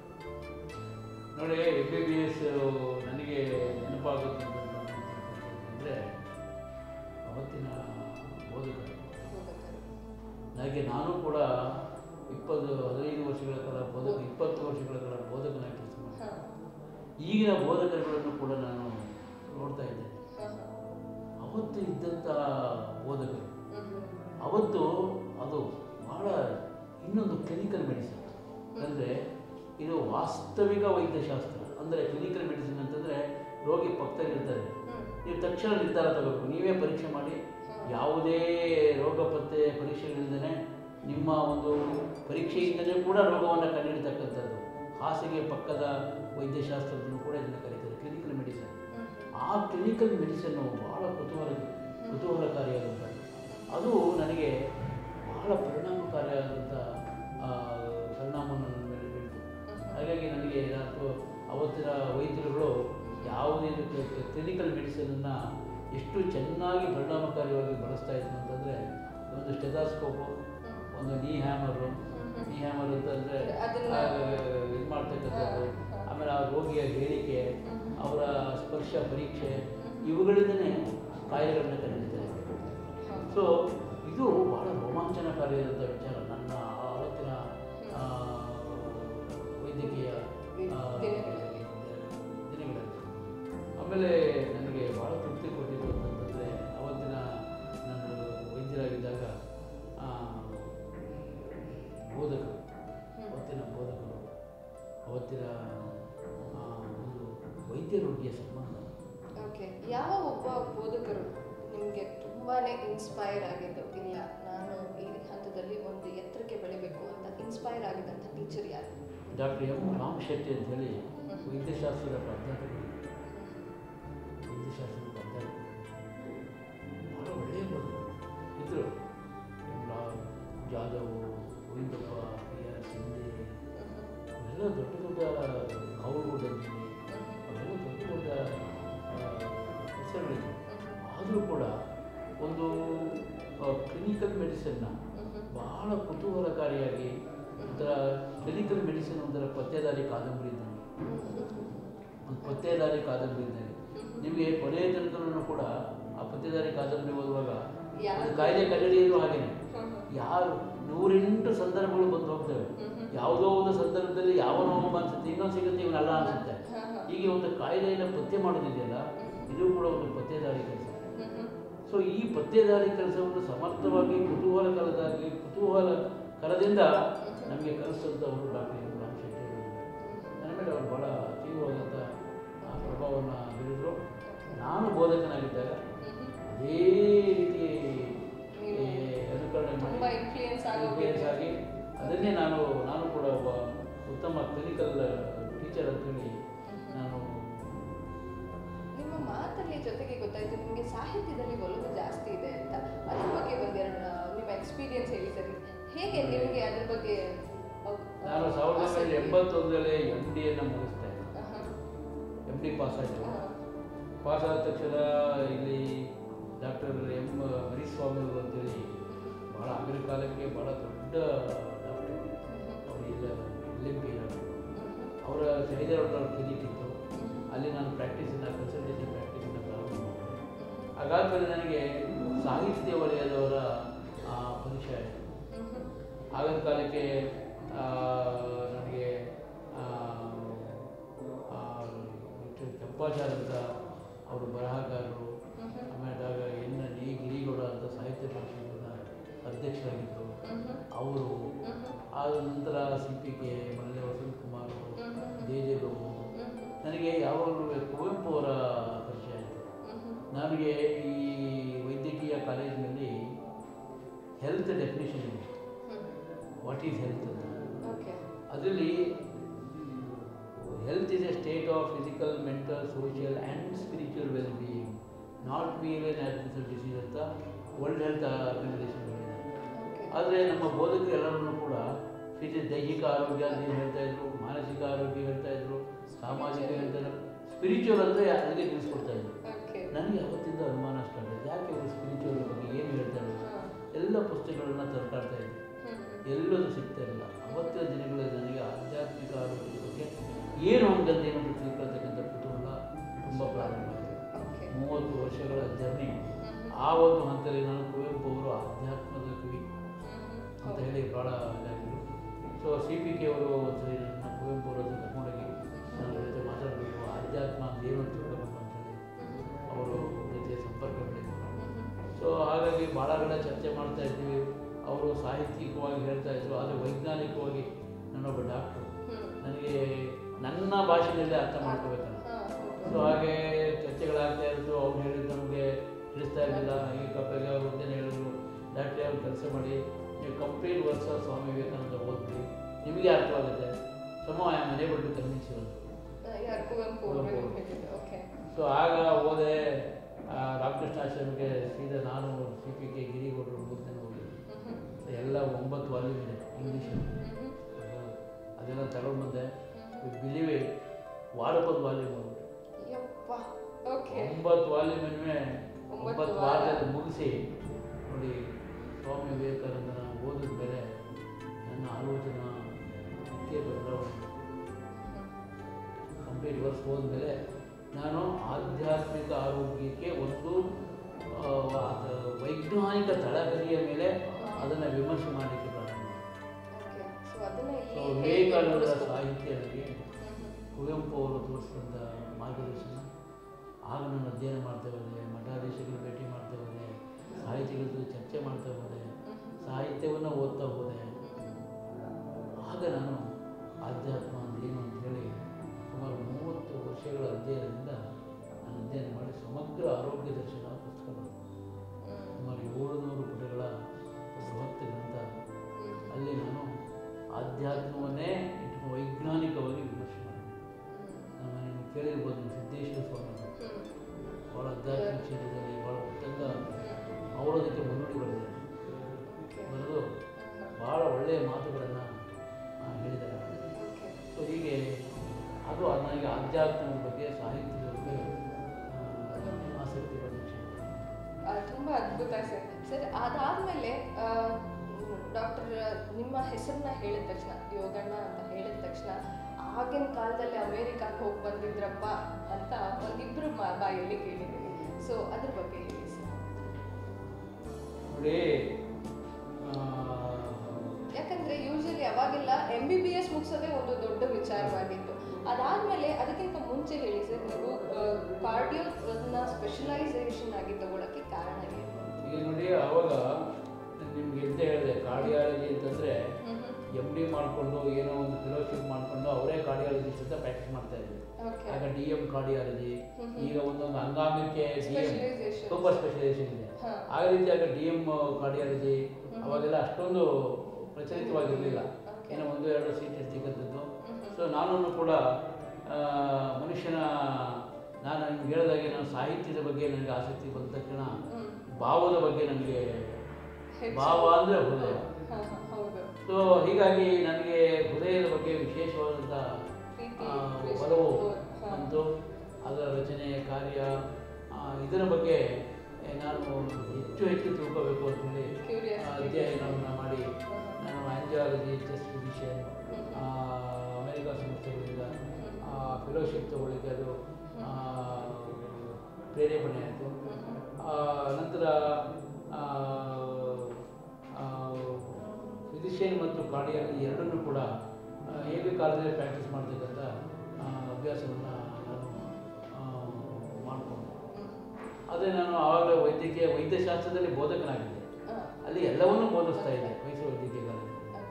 ನೋಡಿ, MBBS ನನಗೆ ನೆನಪಾಗುತ್ತೆ ಅಂದರೆ ಅವತ್ತಿನ ಬೋಧಕರು. ನಾನು ಕೂಡ 15 ವರ್ಷಗಳ ಕಾಲ 20 ವರ್ಷಗಳ ಕಾಲ ಬೋಧಕನಾಗಿ ಕೆಲಸ ಮಾಡಿದೆ. ಈಗಿನ ಬೋಧಕರುಗಳನ್ನು ಕೂಡ ನಾನು ನೋಡ್ತಾ ಇದ್ದೇನೆ. ಅವತ್ತು ಇದ್ದಂಥ ಬೋಧಕರು ಅವತ್ತು ಅದು ಬಹಳ ಇನ್ನೊಂದು ಕ್ಲಿನಿಕಲ್ ಮೆಡಿಸಿನ್. ಅಂದರೆ ಇದು ವಾಸ್ತವಿಕ ವೈದ್ಯಶಾಸ್ತ್ರ. ಅಂದರೆ ಕ್ಲಿನಿಕಲ್ ಮೆಡಿಸಿನ್ ಅಂತಂದರೆ ರೋಗಿ ಪಕ್ಕದಲ್ಲಿರ್ತಾರೆ, ನೀವು ತಕ್ಷಣ ನಿರ್ಧಾರ ತಗೋಬೇಕು. ನೀವೇ ಪರೀಕ್ಷೆ ಮಾಡಿ, ಯಾವುದೇ ರೋಗ ಪತ್ತೆ ಪರೀಕ್ಷೆಗಳಿಂದಲೇ ನಿಮ್ಮ ಒಂದು ಪರೀಕ್ಷೆಯಿಂದಲೇ ಕೂಡ ರೋಗವನ್ನು ಕಂಡುಹಿಡಿತಕ್ಕಂಥದ್ದು. ಹಾಸಿಗೆ ಪಕ್ಕದ ವೈದ್ಯಶಾಸ್ತ್ರದನ್ನು ಕೂಡ ಇದನ್ನು ಕರೀತಾರೆ ಕ್ಲಿನಿಕಲ್ ಮೆಡಿಸಿನ್. ಆ ಕ್ಲಿನಿಕಲ್ ಮೆಡಿಸಿನ್ನು ಬಹಳ ಕುತೂಹಲಕಾರಿಯಾದಂಥದ್ದು. ಅದು ನನಗೆ ಬಹಳ ಪರಿಣಾಮಕಾರಿಯಾದಂಥ ಪರಿಣಾಮವನ್ನು ನನ್ನ ಮೇಲೆ ಬೀಳ್ತು. ಹಾಗಾಗಿ ನನಗೆ ಅವತ್ತಿನ ವೈದ್ಯರುಗಳು ಯಾವುದೇ ಕ್ಲಿನಿಕಲ್ ಮೆಡಿಸಿನನ್ನು ಎಷ್ಟು ಚೆನ್ನಾಗಿ ಪರಿಣಾಮಕಾರಿಯಾಗಿ ಬಳಸ್ತಾ ಇದ್ರು ಅಂತಂದರೆ, ಒಂದು ಸ್ಟೆಥೋಸ್ಕೋಪು, ಒಂದು ನೀ ಹ್ಯಾಮರ್ ಅಂತಂದರೆ ಇದು ಮಾಡ್ತಕ್ಕಂಥದ್ದು, ಆಮೇಲೆ ಆ ರೋಗಿಯ ಹೇಳಿಕೆ, ಅವರ ಸ್ಪರ್ಶ ಪರೀಕ್ಷೆ, ಇವುಗಳಿಂದಲೇ ಕಾಯಿಲೆಗಳನ್ನ ಕಂಡುಹಿಡಿತಾರೆ. ಸೊ ಇದು ಬಹಳ ರೋಮಾಂಚನಕಾರಿಯಾದಂಥ ವಿಚಾರ ನನ್ನ ಆವತ್ತಿನ ವೈದ್ಯಕೀಯ ದಿನಗಳಲ್ಲಿ. ಆಮೇಲೆ ನನಗೆ ಭಾಳ ತೃಪ್ತಿ ಕೊಟ್ಟಿದ್ದು ಅಂತಂದರೆ ಅವತ್ತಿನ ನಾನು ವೈದ್ಯರಾಗಿದ್ದಾಗ ಬೋಧಕರು ಅವತ್ತಿನ ಒಂದು ವೈದ್ಯರೊಟ್ಟಿಗೆ ಸಂಬಂಧ. ಓಕೆ, ಯಾವ ಒಬ್ಬ ಬೋಧಕರು ನಿಮಗೆ ತುಂಬಾ ಇನ್ಸ್ಪೈರ್ ಆಗಿದ್ದು, ಇಲ್ಲ ನಾನು ಈ ಹಂತದಲ್ಲಿ ಒಂದು ಎತ್ತರಕ್ಕೆ ಬೆಳಿಬೇಕು ಅಂತ ಇನ್ಸ್ಪೈರ್ ಆಗಿದ್ದಂಥ ಟೀಚರ್ ಯಾರು? ಡಾಕ್ಟರ್ ಎಂ ರಾಮ್ ಶೆಟ್ಟಿ ಅಂತ ಹೇಳಿ ವೈದ್ಯಶಾಸ್ತ್ರದ ಪ್ರಾಧ್ಯಾಪಕರು. ಭಾಳ ಒಳ್ಳೆಯ ಬೋಧಕರು ಇದ್ದರು. ಜಾಧವ್, ಗೋವಿಂದಪ್ಪ, PR ಸಿಂಧೆ ಅವೆಲ್ಲ ದೊಡ್ಡ ದೊಡ್ಡ ಅವರುಗಳಲ್ಲಿ ಅವೆಲ್ಲ ದೊಡ್ಡ ದೊಡ್ಡ ಹೆಸರುಗಳಿವೆ. ಆದರೂ ಕೂಡ ಒಂದು ಕ್ಲಿನಿಕಲ್ ಮೆಡಿಸಿನ್ನ ಬಹಳ ಕುತೂಹಲಕಾರಿಯಾಗಿ ಒಂಥರ ಕ್ಲಿನಿಕಲ್ ಮೆಡಿಸಿನ್ ಒಂಥರ ಪತ್ತೇದಾರಿ ಕಾದಂಬರಿ ಇದ್ದಂಗೆ, ಒಂದು ಪತ್ತೇದಾರಿ ಕಾದಂಬರಿ ಇದ್ದಂಗೆ. ನಿಮಗೆ ಕೊನೆಯ ತನಕನೂ ಕೂಡ ಆ ಪತ್ತೇದಾರಿ ಕಾದಂಬರಿ ಓದುವಾಗ ಅದು ಕಾಯಿಲೆ ಕನ್ನಡಿಯಲ್ಲೂ ಹಾಗೇನೆ ಯಾರು 108 ಸಂದರ್ಭಗಳು ಬಂದು ಹೋಗ್ತವೆ. ಯಾವುದೋ ಒಂದು ಸಂದರ್ಭದಲ್ಲಿ ಯಾವನೋ ಒಬ್ಬ ಅನಿಸುತ್ತೆ, ಇನ್ನೊಂದು ಸಿಗುತ್ತೆ ಇವನಲ್ಲ ಅನಿಸುತ್ತೆ. ಹೀಗೆ ಒಂದು ಕಾಯಿಲೆಯನ್ನು ಪತ್ತೆ ಮಾಡೋದಿದೆಯಲ್ಲ, ಇದು ಕೂಡ ಒಂದು ಪತ್ತೇದಾರಿ ಕೆಲಸ. ಸೊ ಈ ಪತ್ತೇದಾರಿ ಕೆಲಸವನ್ನು ಸಮರ್ಥವಾಗಿ ಕುತೂಹಲಕರದಿಂದ ನಮಗೆ ಕಲಿಸಿದಂಥವರು ಡಾಕ್ಟರ್ ಎಂ ರಾಮ್ ಶೆಟ್ಟಿ ಅವರು. ನನ್ನ ಮೇಲೆ ಅವರು ಭಾಳ ತೀವ್ರವಾದಂಥ ಪ್ರಭಾವವನ್ನು ಬೀರಿದರು. ನಾನು ಬೋಧಕನಾಗಿದ್ದಾಗ ಅದೇ ರೀತಿ ಅನುಕರಣೆ ಮಾಡಿ ಇನ್ಫ್ಲೂಯೆನ್ಸ್ ಆಗಿ ಅದನ್ನೇ ನಾನು ಕೂಡ ಒಬ್ಬ ಉತ್ತಮ ಕ್ಲಿನಿಕಲ್ ಟೀಚರ್ ಅಂತೇಳಿ ನಾನು. ನಿಮ್ಮ ಮಾತಲ್ಲಿ ಜೊತೆಗೆ ಗೊತ್ತಾಯಿತು ನಿಮಗೆ ಸಾಹಿತ್ಯದಲ್ಲಿ ಒಲವು ಜಾಸ್ತಿ ಇದೆ ಅಂತ. ಅದ್ರ ಬಗ್ಗೆ ಒಂದೆರಡು ನಿಮ್ಮ ಎಕ್ಸ್ಪೀರಿಯನ್ಸ್ ಹೇಳಿ ಸರಿ. ಹೇಗೆ ನಿಮಗೆ ಅದ್ರ ಬಗ್ಗೆ? ನಾನು 1981ರಲ್ಲಿ MD ಮುಗಿಸ್ದೆ. MD ಪಾಸಾದ ತಕ್ಷಣ ಇಲ್ಲಿ ಡಾಕ್ಟರ್ ಎಂ ಮರಿಸ್ವಾಮಿ ಅವರು ಅಂತೇಳಿ ಭಾಳ ಆಗಿನ ಕಾಲಕ್ಕೆ ಭಾಳ ದೊಡ್ಡ ಡಾಕ್ಟರ್, ಅವರು LMP ಅವರ ಹೈದರಾಬಾದ್ ಕ್ಲಿನಿಕ್ ಇತ್ತು. ಅಲ್ಲಿ ನಾನು ಕನ್ಸಲ್ಟೇಷನ್ ಪ್ರಾಕ್ಟೀಸನ್ನು ಪ್ರಾರಂಭ ಮಾಡಿದೆ. ಹಾಗಾದ್ಮೇಲೆ ನನಗೆ ಸಾಹಿತ್ಯ ವಲಯದವರ ಪರಿಚಯ ಆಯಿತು. ಆಗಿನ ಕಾಲಕ್ಕೆ ನನಗೆ ಕೆಂಪಾಚಾರ್ ಅಂತ ಅವರು ಬರಹಗಾರರು, ಆಮೇಲೆ ಗಿರಿಗೌಡ ಅಂತ ಸಾಹಿತ್ಯ ಪರಿಷತ್ತಿನ ಅಧ್ಯಕ್ಷರಾಗಿದ್ದರು ಅವರು. ಆದ ನಂತರ CPK ಮಲ್ಲೆ ವಸಂತ್ ಕುಮಾರ್, ದೇಜರು. ನನಗೆ ಯಾವಾಗಲೂ ಕುವೆಂಪು ಅವರ ಪರಿಚಯ ಆಯಿತು. ನನಗೆ ಈ ವೈದ್ಯಕೀಯ ಕಾಲೇಜಿನಲ್ಲಿ ಹೆಲ್ತ್ ಡೆಫಿನೇಷನ್ ಇದೆ, ವಾಟ್ ಈಸ್ ಹೆಲ್ತ್ ಅಂತ. ಅದರಲ್ಲಿ health is a state of physical, mental, social and spiritual well being, not mere natural disease ಅಂತ ವರ್ಲ್ಡ್ ಹೆಲ್ತ್ ಆರ್ಗನೈಸೇಷನ್ ಹೇಳಿದೆ. ಆದರೆ ನಮ್ಮ ಬೋಧಕರು ಎಲ್ಲರನ್ನೂ ಕೂಡ ದೈಹಿಕ ಆರೋಗ್ಯ ಅಂತ ಏನು ಹೇಳ್ತಾಯಿದ್ರು, ಮಾನಸಿಕ ಆರೋಗ್ಯ ಹೇಳ್ತಾಯಿದ್ರು, ಸಾಮಾಜಿಕ ಹೇಳ್ತಾಯಿದ್ರು, ಸ್ಪಿರಿಚುವಲ್ ಅಂದರೆ ಅಲ್ಲಿಗೆ ನಿಲ್ಲಿಸ್ಕೊಡ್ತಾಯಿದ್ರು. ನನಗೆ ಅವತ್ತಿಂದ ಅನುಮಾನ ಸ್ಟಾರ್ಟ್ ಆಯಿತು, ಯಾಕೆ ಅವರು ಸ್ಪಿರಿಚುವಲ್ ಬಗ್ಗೆ ಏನು ಹೇಳ್ತಾರೆ. ಎಲ್ಲ ಪುಸ್ತಕಗಳನ್ನು ತರ್ಕಾಡ್ತಾಯಿದ್ದೆ, ಎಲ್ಲದೂ ಸಿಗ್ತಾ ಇಲ್ಲ. ಅವತ್ತಿನ ದಿನಗಳಲ್ಲಿ ನನಗೆ ಆಧ್ಯಾತ್ಮಿಕ ಆರೋಗ್ಯದ ಬಗ್ಗೆ ಏನು ಹಂಗಂತ ಏನು ತಿಳ್ಕೊಳ್ತಕ್ಕಂಥ ಕುತೂಹಲ ತುಂಬ ಪ್ರಾರಂಭ ಆಯಿತು. 30 ವರ್ಷಗಳ ಜರ್ನಿ. ಆ ಒಂದು ಹಂತದಲ್ಲಿ ನಾನು ಕುವೆಂಪು ಅವರು ಆಧ್ಯಾತ್ಮದ ಕವಿ ಅಂತ ಹೇಳಿ ಭಾಳ ಇದಾಗಿದ್ದರು. ಸೊ CPK ಅವರು ಒಂದ್ಸರಿ ನನ್ನ ಕುವೆಂಪು ಅವರ ಹತ್ರ ಕರ್ಕೊಂಡೋಗಿ ನನ್ನ ಜೊತೆ ಮಾತಾಡಬೇಕು, ಆಧ್ಯಾತ್ಮ ಏನು ಅಂತ ತಿಳ್ಕೊಬೇಕು ಅಂತೇಳಿ ಅವರು ಜೊತೆ ಸಂಪರ್ಕ ಬೆಳೆದರು. ಸೊ ಹಾಗಾಗಿ ಭಾಳ ಚರ್ಚೆ ಮಾಡ್ತಾ ಇದ್ದೀವಿ. ಅವರು ಸಾಹಿತ್ಯಿಕವಾಗಿ ಹೇಳ್ತಾ ಇದ್ರು, ಆದರೆ ವೈಜ್ಞಾನಿಕವಾಗಿ ನಾನೊಬ್ಬ ಡಾಕ್ಟ್ರು, ನನಗೆ ನನ್ನ ಭಾಷೆಯಲ್ಲೇ ಅರ್ಥ ಮಾಡ್ಕೋಬೇಕಲ್ಲ. ಸೊ ಹಾಗೆ ಚರ್ಚೆಗಳಾಗ್ತಾ ಇತ್ತು. ಅವ್ರು ಹೇಳಿದ್ದು ನಮಗೆ ತಿಳಿಸ್ತಾ ಇರಲಿಲ್ಲ. ಈ ಕಪ್ಪೆಗೆ ಅವ್ರು ಒಂದೇನೆ ಹೇಳಿದ್ರು, ಡಾಕ್ಟ್ರೇ ಅವ್ರು ಕೆಲಸ ಮಾಡಿ ನೀವು ಕಂಪ್ಲೀಟ್ ವರ್ಷ ಸ್ವಾಮಿ ವಿವೇಕಾನಂದ ಓದ್ಬಿಡಿ, ನಿಮಗೆ ಅರ್ಥವಾಗುತ್ತೆ. ಸಮ ಮನೆ ಬಿಟ್ಟು ಕನ್ವಿನ್ಸಿವಂತ. ಸೊ ಆಗ ಹೋದೆ ರಾಮಕೃಷ್ಣ ಆಶ್ರಮಕ್ಕೆ. ಸೀದಾ ನಾನು CPK ಗಿರಿಗೌಡರು 3 ಜನ ಹೋಗಿದ್ದೆ. ಎಲ್ಲ 9 ವಾಲ್ಯೂಮ್ ಇದೆ ಇಂಗ್ಲೀಷಲ್ಲಿ. ಅದೆಲ್ಲ ತಗೊಂಡು ಬಂದೆ. ಬಿಲಿವೆ ವಾರಕ್ಕೊಂದು ವಾಲ್ಯೂಮ್ ಹೋಗ್ಬಿಟ್ಟು 9 ವಾಲ್ಯೂಮನ್ನೇ 9 ವಾರದಲ್ಲಿ ಮುಗಿಸಿ ನೋಡಿ. ಸ್ವಾಮಿ ವಿವೇಕಾನಂದನ ಓದಿದ ಮೇಲೆ ನನ್ನ ಆಲೋಚನಾ ಬದಲಾವಣೆ. ಕಂಪ್ಲೀಟ್ ವರ್ಷ ಹೋದ್ಮೇಲೆ ನಾನು ಆಧ್ಯಾತ್ಮಿಕ ಆರೋಗ್ಯಕ್ಕೆ ಒಂದು ವೈಜ್ಞಾನಿಕ ತಳಹದಿಯ ಮೇಲೆ ಅದನ್ನು ವಿಮರ್ಶೆ ಮಾಡಲಿಕ್ಕೆ ಪ್ರಾರಂಭ ಸೊ ವಿವೇಕಾನಂದರ ಸಾಹಿತ್ಯ ನನಗೆ ಕುವೆಂಪು ಅವರು ತೋರಿಸಿದಂಥ ಮಾರ್ಗದರ್ಶನ. ಆಗ ನಾನು ಅಧ್ಯಯನ ಮಾಡ್ತಾ ಹೋದೆ, ಮಠಾಧೀಶಗಳು ಭೇಟಿ ಮಾಡ್ತಾ ಹೋದೆ, ಸಾಹಿತಿಗಳ ಜೊತೆ ಚರ್ಚೆ ಮಾಡ್ತಾ ಹೋದೆ, ಸಾಹಿತ್ಯವನ್ನು ಓದ್ತಾ ಹೋದೆ. ಆಗ ನಾನು ಆಧ್ಯಾತ್ಮ ಏನು ಅಂಥೇಳಿ ಸುಮಾರು 30 ವರ್ಷಗಳ ಅಧ್ಯಯನದಿಂದ ನಾನು ಅಧ್ಯಯನ ಮಾಡಿ ಸಮಗ್ರ ಆರೋಗ್ಯ ದರ್ಶನ ಪುಸ್ತಕ ಬರೆದೆ. ಸುಮಾರು 700 ಪುಟಗಳ ಬೃಹತ್ ಗ್ರಂಥ. ಅಲ್ಲಿ ನಾನು ಆಧ್ಯಾತ್ಮವನ್ನೇ ವೈಜ್ಞಾನಿಕವಾಗಿ ವಿಮರ್ಶೆ ಮಾಡಿದೆ. ನಾನು ಕೇಳಿರ್ಬೋದು, ಸಿದ್ದೇಶ್ವರ ಸ್ವಾಮಿ ಭಾಳ ಆಧ್ಯಾತ್ಮಿಕ ಕ್ಷೇತ್ರದಲ್ಲಿ ಭಾಳ ಉತ್ತಂಗ ಅವರದಕ್ಕೆ ಮುನ್ನುಡಿ ಬರೆದಿದ್ದಾರೆ. ಬರೆದು ಭಾಳ ಒಳ್ಳೆಯ ಮಾತುಗಳನ್ನು ಹೇಳಿದ್ದಾರೆ. ಸೊ ಹೀಗೆ ಅದು ನನಗೆ ಆಧ್ಯಾತ್ಮದ ಬಗ್ಗೆ, ಸಾಹಿತ್ಯದ ಬಗ್ಗೆ ಆಸಕ್ತಿ ಬಂದ ವಿಷಯ. ತುಂಬ ಅದ್ಭುತ ಸರ್. ಸರ್ ಅದಾದಮೇಲೆ ಡಾಕ್ಟರ್ ನಿಮ್ಮ ಹೆಸರನ್ನ ಹೇಳಿದ ತಕ್ಷಣ, ಯೋಗಣ್ಣ ಅಂತ ಹೇಳಿದ ತಕ್ಷಣ, ಆಗಿನ ಕಾಲದಲ್ಲಿ ಅಮೇರಿಕಾಕ್ಕೆ ಹೋಗಿ ಬಂದಿದ್ರಪ್ಪ ಅಂತ ಒಂದಿಬ್ಬರು ಬಾಯಲ್ಲಿ ಕೇಳಿದ್ದೀನಿ. ಸೊ ಅದ್ರ ಬಗ್ಗೆ ಹೇಳಿ ಸರ್. ನೋಡಿ, ಯಾಕಂದ್ರೆ ಯೂಶಲಿ ಅವಾಗೆಲ್ಲ MBBS ಮುಗಿಸೋದೇ ಒಂದು ದೊಡ್ಡ ವಿಚಾರವಾಗಿತ್ತು. ಅದಾದ್ಮೇಲೆ ಅದಕ್ಕಿಂತ ಮುಂಚೆ ಹೇಳಿ ಸರ್, ನೀವು ಕಾರ್ಡಿಯೋನ ಸ್ಪೆಷಲೈಸೇಷನ್ ಆಗಿ ತಗೊಳ್ಳೋಕ್ಕೆ ಕಾರಣ ಏನು? ಈಗ ನೋಡಿ, ಆವಾಗ ನಿಮ್ಗೆ ಎಂತ ಹೇಳಿದೆ, ಕಾರ್ಡಿಯಾಲಜಿ ಅಂತಂದರೆ MD ಮಾಡಿಕೊಂಡು ಏನೋ ಒಂದು ಫೆಲೋಶಿಪ್ ಮಾಡಿಕೊಂಡು ಅವರೇ ಕಾರ್ಡಿಯಾಲಜಿಸ್ಟ್ ಅಂತ ಪ್ರಾಕ್ಟೀಸ್ ಮಾಡ್ತಾ ಇದ್ರು. ಆಗ DM ಕಾರ್ಡಿಯಾಲಜಿ, ಈಗ ಒಂದೊಂದು ಅಂಗಾಂಗಕ್ಕೆ ಸೂಪರ್ ಸ್ಪೆಷಲೈಸೇಷನ್ ಇದೆ. ಆ ರೀತಿ ಆಗ DM ಕಾರ್ಡಿಯಾಲಜಿ ಅವಾಗೆಲ್ಲ ಅಷ್ಟೊಂದು ಪ್ರಚಲಿತವಾಗಿರಲಿಲ್ಲ, ಏನೋ 1-2 ಸೀಟ್ ಇರ್ತಕ್ಕಂಥದ್ದು. ಸೊ ನಾನು ಕೂಡ ನಾನು ನಿಮ್ಗೆ ಹೇಳಿದಾಗೆ ನಾನು ಸಾಹಿತ್ಯದ ಬಗ್ಗೆ ನನಗೆ ಆಸಕ್ತಿ ಬಂದ ತಕ್ಷಣ ಭಾವದ ಬಗ್ಗೆ ನನಗೆ, ಭಾವ ಅಂದರೆ ಹೃದಯ. ಸೊ ಹೀಗಾಗಿ ನನಗೆ ಹೃದಯದ ಬಗ್ಗೆ ವಿಶೇಷವಾದಂಥ ಒಲವು ಬಂತು. ಅದರ ರಚನೆ, ಕಾರ್ಯ, ಇದರ ಬಗ್ಗೆ ನಾನು ಹೆಚ್ಚು ತಿಳ್ಕೋಬೇಕು ಅಂತೇಳಿ ಅಧ್ಯಯನವನ್ನು ಮಾಡಿ ನಾನು ಆಂಜಿಯಾಲಜಿ, ಚೆಸ್ಟ್ ಫಿಸಿಷಿಯನ್, ಅಮೆರಿಕಾ ಸಂಸ್ಥೆಗಳಿಂದ ಫೆಲೋಶಿಪ್ ತಗೊಳ್ಳಿಕ್ಕೆ ಅದು ಪ್ರೇರೇಪಣೆ ಆಯಿತು. ನಂತರ ಫಿಸಿಷಿಯನ್ ಮತ್ತು ಕಾರ್ಡಿಯಾಲಜಿ ಎರಡನ್ನೂ ಕೂಡ ಏಕಕಾಲದಲ್ಲಿ ಪ್ರಾಕ್ಟೀಸ್ ಮಾಡ್ತಕ್ಕಂಥ ಅಭ್ಯಾಸವನ್ನು ನಾನು ಮಾಡಿಕೊಂಡೆ. ಅದೇ ನಾನು ಆವಾಗ ವೈದ್ಯಶಾಸ್ತ್ರದಲ್ಲಿ ಬೋಧಕನಾಗಿದ್ದೆ. ಅಲ್ಲಿ ಎಲ್ಲವನ್ನೂ ಬೋಧಿಸ್ತಾ ಇದ್ದೆ ಮೈಸೂರು ವೈದ್ಯಕೀಯ ಕಾಲೇಜಲ್ಲಿ.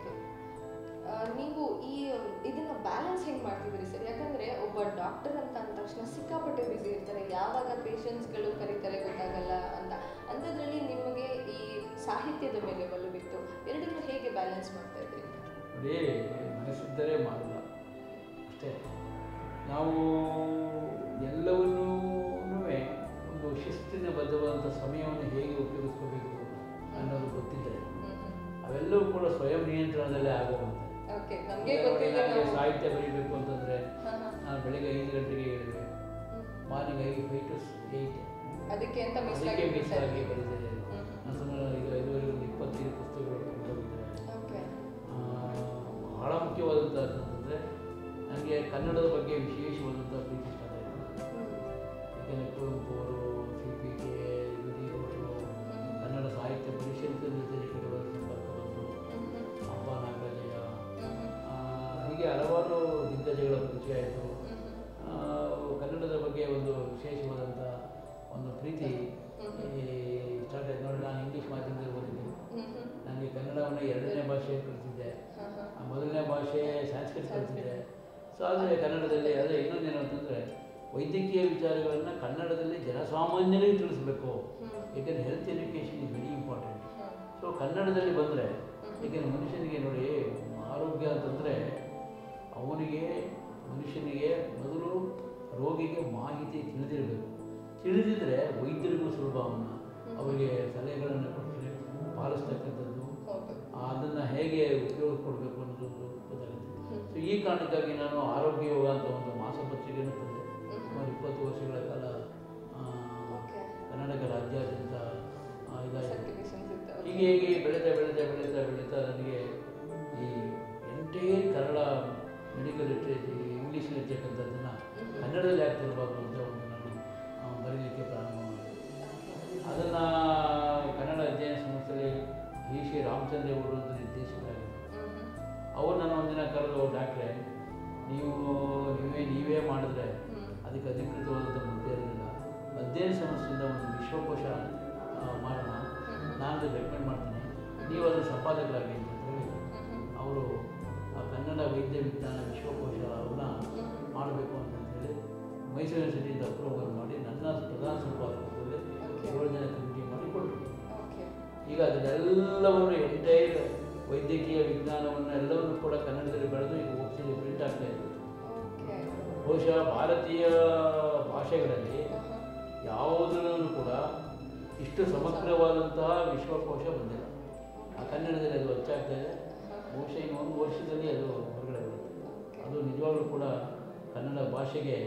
ನೀವು ಇದನ್ನ ಬ್ಯಾಲೆನ್ಸ್ ಹೆಂಗೆ ಮಾಡ್ತಿದ್ದೀರಿ ಸರ್? ಯಾಕಂದ್ರೆ ಒಬ್ಬ ಡಾಕ್ಟರ್ ಅಂತ ಅಂದ ತಕ್ಷಣ ಸಿಕ್ಕಾಪಟ್ಟೆ ಬಿಸಿ ಇರ್ತಾರೆ, ಯಾವಾಗ ಪೇಷಂಟ್ಸ್ಗಳು ಕರೀತಾರೆ ಗೊತ್ತಾಗಲ್ಲ ಅಂತ. ಅಂಥದ್ರಲ್ಲಿ ನಿಮಗೆ ಈ ಸಾಹಿತ್ಯದ ಮೇಲೆ ಒಲವಿತ್ತು, ಎರಡನ್ನೂ ಹೇಗೆ ಬ್ಯಾಲೆನ್ಸ್ ಮಾಡ್ತಾ ಇದ್ರಿ? ನೋಡಿ, ಮನಸ್ಸಿದ್ದರೆ ಮಾಡಲ್ಲ ಅಷ್ಟೇ. ನಾವು ಎಲ್ಲವನ್ನೂ ಒಂದು ಶಿಸ್ತಿನ ಬದ್ಧವಾದಂಥ ಸಮಯವನ್ನು ಹೇಗೆ ಉಪಯೋಗಿಸ್ಕೋಬೇಕು ಅನ್ನೋದು ಗೊತ್ತಿದ್ದರೆ ಅವೆಲ್ಲವೂ ಕೂಡ ಸ್ವಯಂ ನಿಯಂತ್ರಣದಲ್ಲೇ ಆಗುವಂತೆ. ನನಗೆ ಸಾಹಿತ್ಯ ಬರೀಬೇಕು ಅಂತಂದರೆ ನಾನು ಬೆಳಿಗ್ಗೆ 5 ಗಂಟೆಗೆ ಹೇಳಿದೆ, ಮಾರ್ನಿಂಗ್ 5 to 8 ಅದಕ್ಕೆ ಮೀಸಲಾಗಿ ಬರೀತಿದೆ. ನಾನು ಸುಮಾರು ಈಗ 25 ಪುಸ್ತಕಗಳು ಬರೆದಿದ್ದೇನೆ. ಬಹಳ ಮುಖ್ಯವಾದಂಥ ಅಂತಂದರೆ ನನಗೆ ಕನ್ನಡದ ಬಗ್ಗೆ ವಿಶೇಷವಾದಂಥ ಪ್ರೀತಿ ಸ್ಟಾರ್ಟ್ ಆಯಿತು. ಯಾಕೆಂದರೆ ಕುವೆಂಪು ಅವರು, CPK, ಕನ್ನಡ ಸಾಹಿತ್ಯ ಪರಿಷತ್ ನಿರ್ದೇಶಕರ ಸಂಪರ್ಕ ಬಂತು, ಅಪ್ಪ ನಾಗರಾಜಯ್ಯ, ಹೀಗೆ ಹಲವಾರು ದಿಗ್ಗಜಗಳ ಪರಿಚಯ ಆಯಿತು. ಕನ್ನಡದ ಬಗ್ಗೆ ಒಂದು ವಿಶೇಷವಾದಂಥ ಒಂದು ಪ್ರೀತಿ ಸ್ಟಾರ್ಟ್ ಆಯಿತು. ನೋಡಿ, ನಾನು ಇಂಗ್ಲೀಷ್ ಮಾಧ್ಯಮದಲ್ಲಿ ಓದಿದ್ದೆ. ನನಗೆ ಕನ್ನಡವನ್ನು 2ನೇ ಭಾಷೆ ಕಲಿತಿದ್ದೆ, ಮೊದಲನೇ ಭಾಷೆ ಸಂಸ್ಕೃತ ಕಲಿತಿದ್ದೆ. ಸೊ ಆದರೆ ಕನ್ನಡದಲ್ಲಿ ಇನ್ನೊಂದೇನು ಅಂತಂದರೆ ವೈದ್ಯಕೀಯ ವಿಚಾರಗಳನ್ನು ಕನ್ನಡದಲ್ಲಿ ಜನಸಾಮಾನ್ಯರಿಗೆ ತಿಳಿಸ್ಬೇಕು. ಏಕೆಂದರೆ health education is very important. So ಕನ್ನಡದಲ್ಲಿ ಬಂದರೆ, ಏಕೆಂದರೆ ಮನುಷ್ಯನಿಗೆ ನೋಡಿ, ಆರೋಗ್ಯ ಅಂತಂದರೆ ಮನುಷ್ಯನಿಗೆ ಮೊದಲು ರೋಗಿಗೆ ಮಾಹಿತಿ ತಿಳಿದಿರಬೇಕು. ತಿಳಿದಿದ್ದರೆ ವೈದ್ಯರಿಗೂ ಸುಲಭ ಅವರಿಗೆ ಸಲಹೆಗಳನ್ನು ಕೊಟ್ಟು ಪಾಲಿಸ್ತಕ್ಕಂಥದ್ದು, ಅದನ್ನು ಹೇಗೆ ಉಪಯೋಗ ಕೊಡಬೇಕು ಅನ್ನೋದು ಗೊತ್ತಾಗುತ್ತೆ. ಸೊ ಈ ಕಾರಣಕ್ಕಾಗಿ ನಾನು ಆರೋಗ್ಯ ಯೋಗ ಅಂತ ಒಂದು ಮಾಸಪತ್ರಿಕೆಯನ್ನು ತಂದೆ. ಸುಮಾರು 20 ವರ್ಷಗಳ ಕಾಲ ಕರ್ನಾಟಕ ರಾಜ್ಯಾದ್ಯಂತ ಇದಾಯಿತು. ಹೀಗೆ ಬೆಳೀತಾ ನನಗೆ ಈ ಎಂಟೈರ್ ಕನ್ನಡ ಮೆಡಿಕಲ್ ಲಿಟ್ರೇಚರ್, ಇಂಗ್ಲೀಷಲ್ಲಿ ಇರ್ತಕ್ಕಂಥದ್ದನ್ನು ಕನ್ನಡದಲ್ಲಿ ಯಾಕೆ ತರಬಾರ್ದು ಅಂತ ಒಂದು ನಾನು ಬರೀಲಿಕ್ಕೆ ಪ್ರಾರಂಭ ಮಾಡಿದೆ. ಅದನ್ನು ನೀವೇ ಮಾಡಿದ್ರೆ ಅದಕ್ಕೆ ಅಧಿಕೃತವಾದಂಥ ಮುದ್ದೆ ಇರೋದಿಲ್ಲ. ಅಧ್ಯಯನ ಸಮಸ್ಯೆಯಿಂದ ಒಂದು ವಿಶ್ವಕೋಶ ಮಾಡೋಣ, ನಾನು ರೆಕಮೆಂಡ್ ಮಾಡ್ತೀನಿ, ನೀವು ಅದರ ಸಂಪಾದಕರಾಗಿ ಅಂತ ಹೇಳಿ ಅವರು ಆ ಕನ್ನಡ ವೈದ್ಯ ವಿಜ್ಞಾನ ವಿಶ್ವಕೋಶವನ್ನು ಮಾಡಬೇಕು ಅಂತಂತೇಳಿ ಮೈಸೂರು ಯೂನಿವರ್ಸಿಟಿಯಿಂದ ಅಪ್ರೂವಲ್ ಮಾಡಿ ನನ್ನ ಪ್ರಧಾನ ಸಂಪಾದಕರಲ್ಲಿ 7 ಜನ ಕಮಿಟಿ ಮಾಡಿಕೊಟ್ರು. ಈಗ ಅದನ್ನೆಲ್ಲವನ್ನು ಎಂಟೈರ್ ವೈದ್ಯಕೀಯ ವಿಜ್ಞಾನವನ್ನು ಎಲ್ಲವನ್ನು ಕೂಡ ಕನ್ನಡದಲ್ಲಿ ಬೆಳೆದು ಈಗ ಓದಿಸಿ ಪ್ರಿಂಟ್ ಆಗ್ತಾ ಇದೆ. ಬಹುಶಃ ಭಾರತೀಯ ಭಾಷೆಗಳಲ್ಲಿ ಯಾವುದರಲ್ಲೂ ಕೂಡ ಇಷ್ಟು ಸಮಗ್ರವಾದಂತಹ ವಿಶ್ವಕೋಶ ಬಂದಿಲ್ಲ. ಆ ಕನ್ನಡದಲ್ಲಿ ಅದು ಹೆಚ್ಚಾಗ್ತಾ ಇದೆ. ಬಹುಶಃ ಇನ್ನು 1 ವರ್ಷದಲ್ಲಿ ಅದು ಹೊರಗಡೆ ಬರುತ್ತೆ. ಅದು ನಿಜವಾಗ್ಲೂ ಕೂಡ ಕನ್ನಡ ಭಾಷೆಗೆ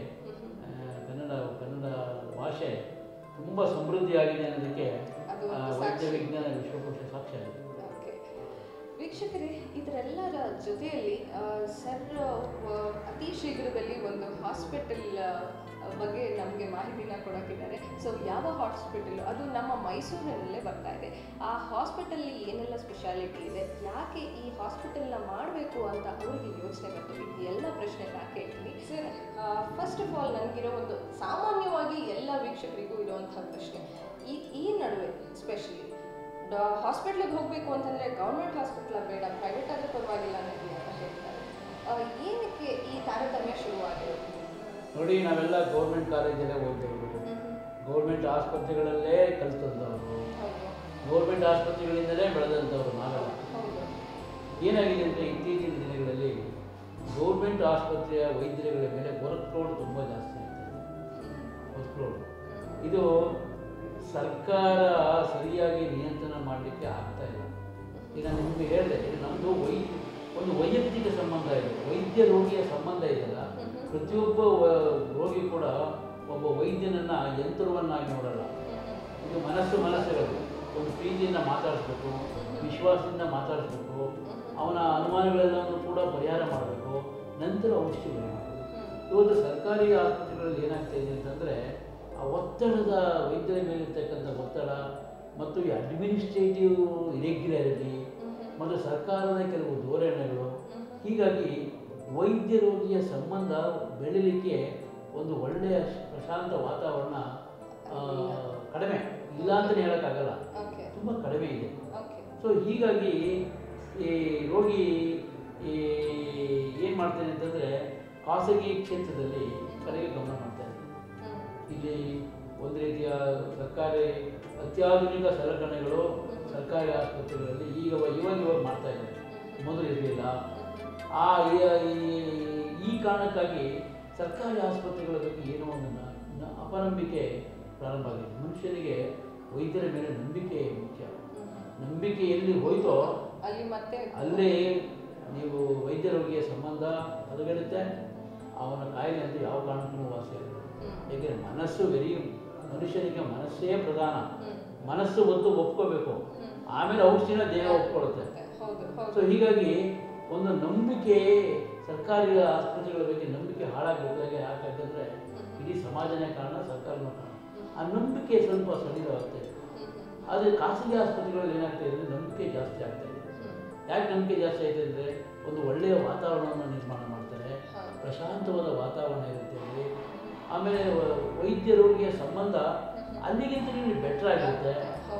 ಕನ್ನಡ ಭಾಷೆ ತುಂಬ ಸಮೃದ್ಧಿಯಾಗಿದೆ ಅನ್ನೋದಕ್ಕೆ ವೈದ್ಯ ವಿಜ್ಞಾನ ವಿಶ್ವಕೋಶ ಸಾಕ್ಷಿ ಆಗಿದೆ. ವೀಕ್ಷಕರೇ, ಇದರೆಲ್ಲರ ಜೊತೆಯಲ್ಲಿ ಸರ್ ಅತಿ ಶೀಘ್ರದಲ್ಲಿ ಒಂದು ಹಾಸ್ಪಿಟಲ್ ಬಗ್ಗೆ ನಮಗೆ ಮಾಹಿತಿನ ಕೊಡೋಕ್ಕಿದ್ದಾರೆ. ಸೊ ಯಾವ ಹಾಸ್ಪಿಟಲ್, ಅದು ನಮ್ಮ ಮೈಸೂರಿನಲ್ಲೇ ಬರ್ತಾ ಇದೆ. ಆ ಹಾಸ್ಪಿಟಲ್ಲಿ ಏನೆಲ್ಲ ಸ್ಪೆಷಾಲಿಟಿ ಇದೆ, ಯಾಕೆ ಈ ಹಾಸ್ಪಿಟಲ್ನ ಮಾಡಬೇಕು ಅಂತ ಅವರಿಗೆ ಯೋಚನೆ ಬರ್ತೀವಿ, ಎಲ್ಲ ಪ್ರಶ್ನೆ ನಾನು ಕೇಳ್ತೀನಿ. ಸರ್, ಫಸ್ಟ್ ಆಫ್ ಆಲ್ ನನಗಿರೋ ಒಂದು ಸಾಮಾನ್ಯವಾಗಿ ಎಲ್ಲ ವೀಕ್ಷಕರಿಗೂ ಇರುವಂಥ ಪ್ರಶ್ನೆ, ಈ ನಡುವೆ ಸ್ಪೆಷಲಿ ಹಾಸ್ಪಿಟ್ಲಿಗೆ ಹೋಗಬೇಕು ಅಂತಂದರೆ ಗೌರ್ಮೆಂಟ್ ಹಾಸ್ಪಿಟ್ಲ ಬೇಡ, ಪ್ರೈವೇಟ್ ಆದರೆ ಪರವಾಗಿಲ್ಲ ನನಗೆ ಅಂತ ಹೇಳ್ತಾರೆ. ಏನಕ್ಕೆ ಈ ತಾರತಮ್ಯ ಶುರುವಾಗಿರೋದು? ನೋಡಿ, ನಾವೆಲ್ಲ ಗೌರ್ಮೆಂಟ್ ಕಾಲೇಜಲ್ಲೇ ಓದಿದವರು, ಗೌರ್ಮೆಂಟ್ ಆಸ್ಪತ್ರೆಗಳಲ್ಲೇ ಕಲಿತಂಥವ್ರು, ಗೌರ್ಮೆಂಟ್ ಆಸ್ಪತ್ರೆಗಳಿಂದಲೇ ಬೆಳೆದಂಥವ್ರು ನಾವೆಲ್ಲ. ಏನಾಗಿದೆ ಅಂದರೆ ಇತ್ತೀಚಿನ ದಿನಗಳಲ್ಲಿ ಗೌರ್ಮೆಂಟ್ ಆಸ್ಪತ್ರೆಯ ವೈದ್ಯರುಗಳ ಮೇಲೆ ವರ್ಕ್ ಲೋಡ್ ತುಂಬ ಜಾಸ್ತಿ ಆಗ್ತದೆ. ವರ್ಕ್ ಲೋಡ್ ಇದು ಸರ್ಕಾರ ಸರಿಯಾಗಿ ನಿಯಂತ್ರಣ ಮಾಡಲಿಕ್ಕೆ ಆಗ್ತಾ ಇಲ್ಲ. ಈಗ ನಿಮಗೆ ಹೇಳಿದೆ, ನಮ್ಮದು ಒಂದು ವೈಯಕ್ತಿಕ ಸಂಬಂಧ ಇದೆ, ವೈದ್ಯ ರೋಗಿಯ ಸಂಬಂಧ ಇದೆಯಲ್ಲ. ಪ್ರತಿಯೊಬ್ಬ ರೋಗಿ ಕೂಡ ಒಬ್ಬ ವೈದ್ಯನನ್ನು ಯಂತ್ರವನ್ನಾಗಿ ನೋಡಲ್ಲ. ಇದು ಮನಸ್ಸುಗಳು ಒಂದು ಪ್ರೀತಿಯಿಂದ ಮಾತಾಡಿಸ್ಬೇಕು, ವಿಶ್ವಾಸದಿಂದ ಮಾತಾಡಿಸ್ಬೇಕು, ಅವನ ಅನುಮಾನಗಳೆಲ್ಲವೂ ಕೂಡ ಪರಿಹಾರ ಮಾಡಬೇಕು, ನಂತರ ಔಷಧಿ ಬರೀಬೇಕು. ಇವತ್ತು ಸರ್ಕಾರಿ ಆಸ್ಪತ್ರೆಗಳಲ್ಲಿ ಏನಾಗ್ತಾ ಇದೆ ಅಂತಂದರೆ ಆ ಒತ್ತಡದ ವೈದ್ಯರ ಮೇಲಿರ್ತಕ್ಕಂಥ ಒತ್ತಡ ಮತ್ತು ಈ ಅಡ್ಮಿನಿಸ್ಟ್ರೇಟಿವ್ ಇರೆಗ್ಯುಲಾರಿಟಿ ಮತ್ತು ಸರ್ಕಾರದ ಕೆಲವು ಧೋರಣೆಗಳು, ಹೀಗಾಗಿ ವೈದ್ಯ ರೋಗಿಯ ಸಂಬಂಧ ಬೆಳೀಲಿಕ್ಕೆ ಒಂದು ಒಳ್ಳೆಯ ಪ್ರಶಾಂತ ವಾತಾವರಣ ಕಡಿಮೆ ಇಲ್ಲ ಅಂತಲೇ ಹೇಳೋಕ್ಕಾಗಲ್ಲ, ತುಂಬ ಕಡಿಮೆ ಇದೆ. ಸೊ ಹೀಗಾಗಿ ಈ ರೋಗಿ ಏನು ಮಾಡ್ತಾನೆ ಅಂತಂದರೆ ಖಾಸಗಿ ಕ್ಷೇತ್ರದಲ್ಲಿ ಕಡೆಗೆ ಗಮನ ಮಾಡ್ತಾರೆ. ಇಲ್ಲಿ ಒಂದು ರೀತಿಯ ಸರ್ಕಾರಿ ಅತ್ಯಾಧುನಿಕ ಸಲಕರಣೆಗಳು ಸರ್ಕಾರಿ ಆಸ್ಪತ್ರೆಗಳಲ್ಲಿ ಇವಾಗ ಮಾಡ್ತಾ ಇದ್ದಾರೆ, ಮೊದಲು ಇರಲಿಲ್ಲ. ಈ ಕಾರಣಕ್ಕಾಗಿ ಸರ್ಕಾರಿ ಆಸ್ಪತ್ರೆಗಳ ಬಗ್ಗೆ ಏನೋ ಒಂದು ಅಪನಂಬಿಕೆ ಪ್ರಾರಂಭ ಆಗಿದೆ. ಮನುಷ್ಯನಿಗೆ ವೈದ್ಯರ ಮೇಲೆ ನಂಬಿಕೆ ಮುಖ್ಯ. ನಂಬಿಕೆ ಎಲ್ಲಿ ಹೋಯ್ತೋ ಅಲ್ಲಿ ನೀವು ವೈದ್ಯ ರೋಗಿಯ ಸಂಬಂಧ ಹದಗೆಡುತ್ತೆ, ಅವನ ಕಾಯಿಲೆ ಅಂತ ಯಾವ ಕಾರಣಕ್ಕೂ ವಾಸಿ ಆಗುತ್ತೆ. ಏಕೆಂದರೆ ಮನುಷ್ಯನಿಗೆ ಮನಸ್ಸೇ ಪ್ರಧಾನ. ಮನಸ್ಸು ಒಪ್ಕೋಬೇಕು, ಆಮೇಲೆ ಔಷಧಿನ ದೇಹ ಒಪ್ಕೊಳ್ಳುತ್ತೆ. ಸೊ ಹೀಗಾಗಿ ಒಂದು ನಂಬಿಕೆ, ಸರ್ಕಾರಿ ಆಸ್ಪತ್ರೆಗಳ ಬಗ್ಗೆ ನಂಬಿಕೆ ಹಾಳಾಗಬೇಕಾಗಿ ಯಾಕಂದರೆ ಇಡೀ ಸಮಾಜನೇ ಕಾರಣ, ಸರ್ಕಾರನೂ ಕಾರಣ. ಆ ನಂಬಿಕೆ ಸ್ವಲ್ಪ ಸಡಿಲವಾಗ್ತಾ ಇದೆ. ಆದರೆ ಖಾಸಗಿ ಆಸ್ಪತ್ರೆಗಳಲ್ಲಿ ಏನಾಗ್ತಾ ಇದೆ, ನಂಬಿಕೆ ಜಾಸ್ತಿ ಆಗ್ತಾ ಇದೆ. ಯಾಕೆ ನಂಬಿಕೆ ಜಾಸ್ತಿ ಆಯ್ತು ಅಂದರೆ ಒಂದು ಒಳ್ಳೆಯ ವಾತಾವರಣವನ್ನು ನಿರ್ಮಾಣ ಮಾಡ್ತಾರೆ, ಪ್ರಶಾಂತವಾದ ವಾತಾವರಣ ಇರುತ್ತೆ ಅಲ್ಲಿ. ಆಮೇಲೆ ವೈದ್ಯ ರೋಗಿಯ ಸಂಬಂಧ ಅಲ್ಲಿಗಿಂತ ಇಲ್ಲಿ ಬೆಟ್ರ್ ಆಗಿರುತ್ತೆ.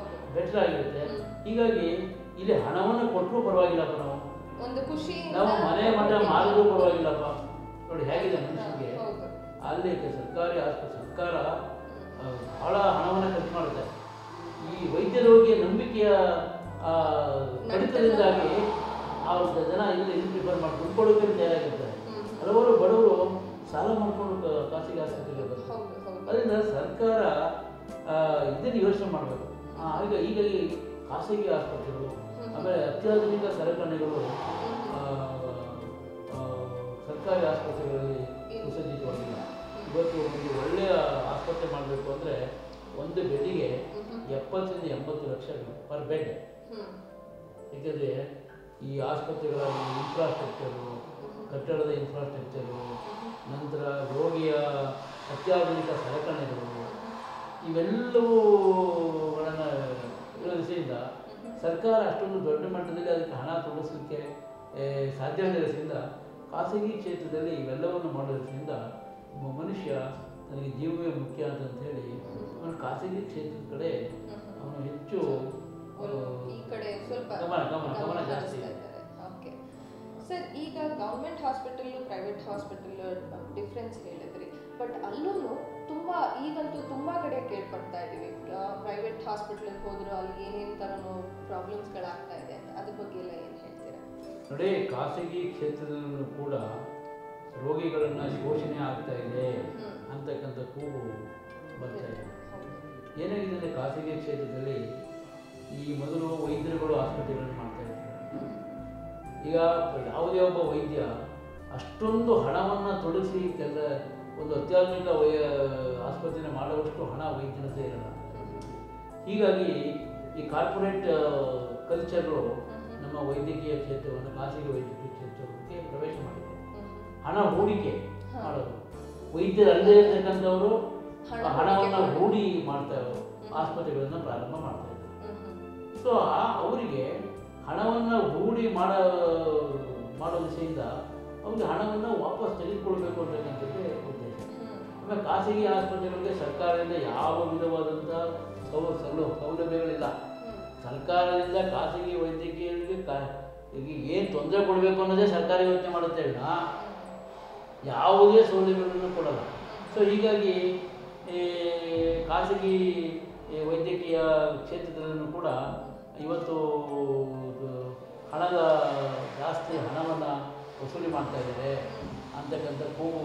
ಹೀಗಾಗಿ ಇಲ್ಲಿ ಹಣವನ್ನು ಕೊಟ್ಟರೂ ಪರವಾಗಿಲ್ಲಪ್ಪ, ನಾವು ಮನೆ ಮಠ ಮಾರಿದ್ರೂ ಪರವಾಗಿಲ್ಲಪ್ಪ. ನೋಡಿ ಹೇಗಿದೆ ಮನುಷ್ಯನಿಗೆ. ಅಲ್ಲಿ ಸರ್ಕಾರಿ ಸರ್ಕಾರ ಬಹಳ ಹಣವನ್ನು ಖರ್ಚು ಮಾಡುತ್ತೆ. ಈ ವೈದ್ಯ ರೋಗಿಯ ನಂಬಿಕೆಯ ಕಡಿತದಿಂದಾಗಿ ಆ ಜನ ಇಲ್ಲಿ ಪ್ರಿಫರ್ ಮಾಡಿ ದುಡ್ಡು ಕೊಡೋಕೆ ತಯಾರಾಗಿರ್ತಾರೆ. ಹಲವಾರು ಬಡವರು ಸಾಲ ಮಾಡಿಕೊಂಡು ಖಾಸಗಿ ಆಸ್ಪತ್ರೆಗೆ ಬರ್ತಾರೆ. ಅದರಿಂದ ಸರ್ಕಾರ ಇದನ್ನು ಯೋಚನೆ ಮಾಡಬೇಕು. ಈಗ ಖಾಸಗಿ ಆಸ್ಪತ್ರೆಗಳು ಆಮೇಲೆ ಅತ್ಯಾಧುನಿಕ ಸಲಕರಣೆಗಳು ಸರ್ಕಾರಿ ಆಸ್ಪತ್ರೆಗಳಲ್ಲಿ ಸುಸಜ್ಜಿತವಾಗಿಲ್ಲ. ಇವತ್ತು ಒಂದು ಒಳ್ಳೆಯ ಆಸ್ಪತ್ರೆ ಮಾಡಬೇಕು ಅಂದರೆ ಒಂದು ಬೆಡ್ಡಿಗೆ 70 ರಿಂದ 80 ಲಕ್ಷ ಪರ್ ಬೆಡ್. ಏಕೆಂದರೆ ಈ ಆಸ್ಪತ್ರೆಗಳ ಇನ್ಫ್ರಾಸ್ಟ್ರಕ್ಚರು, ಕಟ್ಟಡದ ಇನ್ಫ್ರಾಸ್ಟ್ರಕ್ಚರು, ನಂತರ ರೋಗಿಯ ಅತ್ಯಾಧುನಿಕ ಸಲಕರಣೆಗಳು, ಇವೆಲ್ಲವುಗಳನ್ನು ಇರೋದ್ರಿಂದ ಸರ್ಕಾರ ಅಷ್ಟೊಂದು ದೊಡ್ಡ ಮಟ್ಟದಲ್ಲಿ ಅದಕ್ಕೆ ಹಣ ತೊಡಗಿಸಲಿಕ್ಕೆ ಸಾಧ್ಯವಿರೋದ್ರಿಂದ ಖಾಸಗಿ ಕ್ಷೇತ್ರದಲ್ಲಿ ಇವೆಲ್ಲವನ್ನು ಮಾಡೋದ್ರಿಂದ ಒಬ್ಬ ಮನುಷ್ಯ ನನಗೆ ಜೀವವೇ ಮುಖ್ಯ ಅಂತಂತೇಳಿ ಅವನು ಖಾಸಗಿ ಕ್ಷೇತ್ರದ ಕಡೆ ಅವನು ಹೆಚ್ಚು ಈ ಕಡೆ ಸ್ವಲ್ಪ ಗಮನ ಜಾಸ್ತಿ. ಓಕೆ ಸರ್, ಈಗ government hospital private hospital difference ಹೇಳಿದ್ರಿ, ಬಟ್ ಅಲ್ಲೂ ತುಂಬಾ ಈಗಂತೂ ತುಂಬಾ ಕಡೆ ಕೇಳ್ಪಡ್ತಾ ಇದೀವಿ ಪ್ರೈವೇಟ್ ಹಾಸ್ಪಿಟಲ್ ಹೋದ್ರು ಅಲ್ಲಿ ಏನೇನು ಥರನೋ ಪ್ರಾಬ್ಲಮ್ಸ್ಗಳಾಗ್ತಾ ಇದೆ ಅಂತ, ಅದ್ರ ಬಗ್ಗೆ ಎಲ್ಲ ಏನು ಹೇಳ್ತೀರಾ? ನೋಡಿ, ಖಾಸಗಿ ಕ್ಷೇತ್ರದಲ್ಲೂ ಕೂಡ ರೋಗಿಗಳನ್ನು ಶೋಷಣೆ ಆಗ್ತಾ ಇದೆ ಅಂತಕ್ಕಂಥ ಕೂಗು ಬರ್ತಾ ಇದೆ. ಏನಾಗಿದೆ ಅಂದರೆ ಖಾಸಗಿ ಕ್ಷೇತ್ರದಲ್ಲಿ ಈ ಮೊದಲು ವೈದ್ಯರುಗಳು ಆಸ್ಪತ್ರೆಗಳನ್ನು ಮಾಡ್ತಾ ಇದ್ದಾರೆ. ಈಗ ಯಾವುದೇ ಒಬ್ಬ ವೈದ್ಯ ಅಷ್ಟೊಂದು ಹಣವನ್ನು ತೊಡಗಿಸಿ ಒಂದು ಅತ್ಯಾಧುನಿಕ ಆಸ್ಪತ್ರೆ ಮಾಡುವಷ್ಟು ಹಣ ವೈದ್ಯನ ಹತ್ರ ಇರಲ್ಲ. ಹೀಗಾಗಿ ಈ ಕಾರ್ಪೊರೇಟ್ ಕಲ್ಚರು ನಮ್ಮ ವೈದ್ಯಕೀಯ ಕ್ಷೇತ್ರವನ್ನು, ಖಾಸಗಿ ವೈದ್ಯಕೀಯ ಕ್ಷೇತ್ರಕ್ಕೆ ಪ್ರವೇಶ ಮಾಡಿದೆ. ಹಣ ಹೂಡಿಕೆ ಮಾಡೋದು, ವೈದ್ಯರಲ್ಲೇ ಇರ್ತಕ್ಕಂಥವರು ಹಣವನ್ನು ಹೂಡಿ ಮಾಡ್ತಾ ಆಸ್ಪತ್ರೆಗಳನ್ನು ಪ್ರಾರಂಭ ಮಾಡ್ತಾ ಇದ್ದಾರೆ. ಸೊ ಅವರಿಗೆ ಹಣವನ್ನು ಹೂಡಿ ಮಾಡೋ ದಿಸೆಯಿಂದ ಅವ್ರಿಗೆ ಹಣವನ್ನು ವಾಪಸ್ ತೆಗೆದುಕೊಳ್ಬೇಕು ಅಂತಕ್ಕಂಥದ್ದೇ ಉದ್ದೇಶ. ಆಮೇಲೆ ಖಾಸಗಿ ಆಸ್ಪತ್ರೆಗಳಿಗೆ ಸರ್ಕಾರದಿಂದ ಯಾವ ವಿಧವಾದಂಥ ಸೌಲಭ್ಯಗಳಿಲ್ಲ. ಸರ್ಕಾರದಿಂದ ಖಾಸಗಿ ವೈದ್ಯಕೀಯರಿಗೆ ಈಗ ಏನು ತೊಂದರೆ ಕೊಡಬೇಕು ಅನ್ನೋದೇ ಸರ್ಕಾರ ಯೋಚನೆ ಮಾಡುತ್ತೆ, ಯಾವುದೇ ಸೌಲಭ್ಯಗಳನ್ನು ಕೊಡಲ್ಲ. ಸೊ ಹೀಗಾಗಿ ಖಾಸಗಿ ವೈದ್ಯಕೀಯ ಕ್ಷೇತ್ರದಲ್ಲೂ ಕೂಡ ಇವತ್ತು ಜಾಸ್ತಿ ಹಣವನ್ನು ವಸೂಲಿ ಮಾಡ್ತಾ ಇದ್ದಾರೆ ಅಂತಕ್ಕಂಥ ಕೂಗು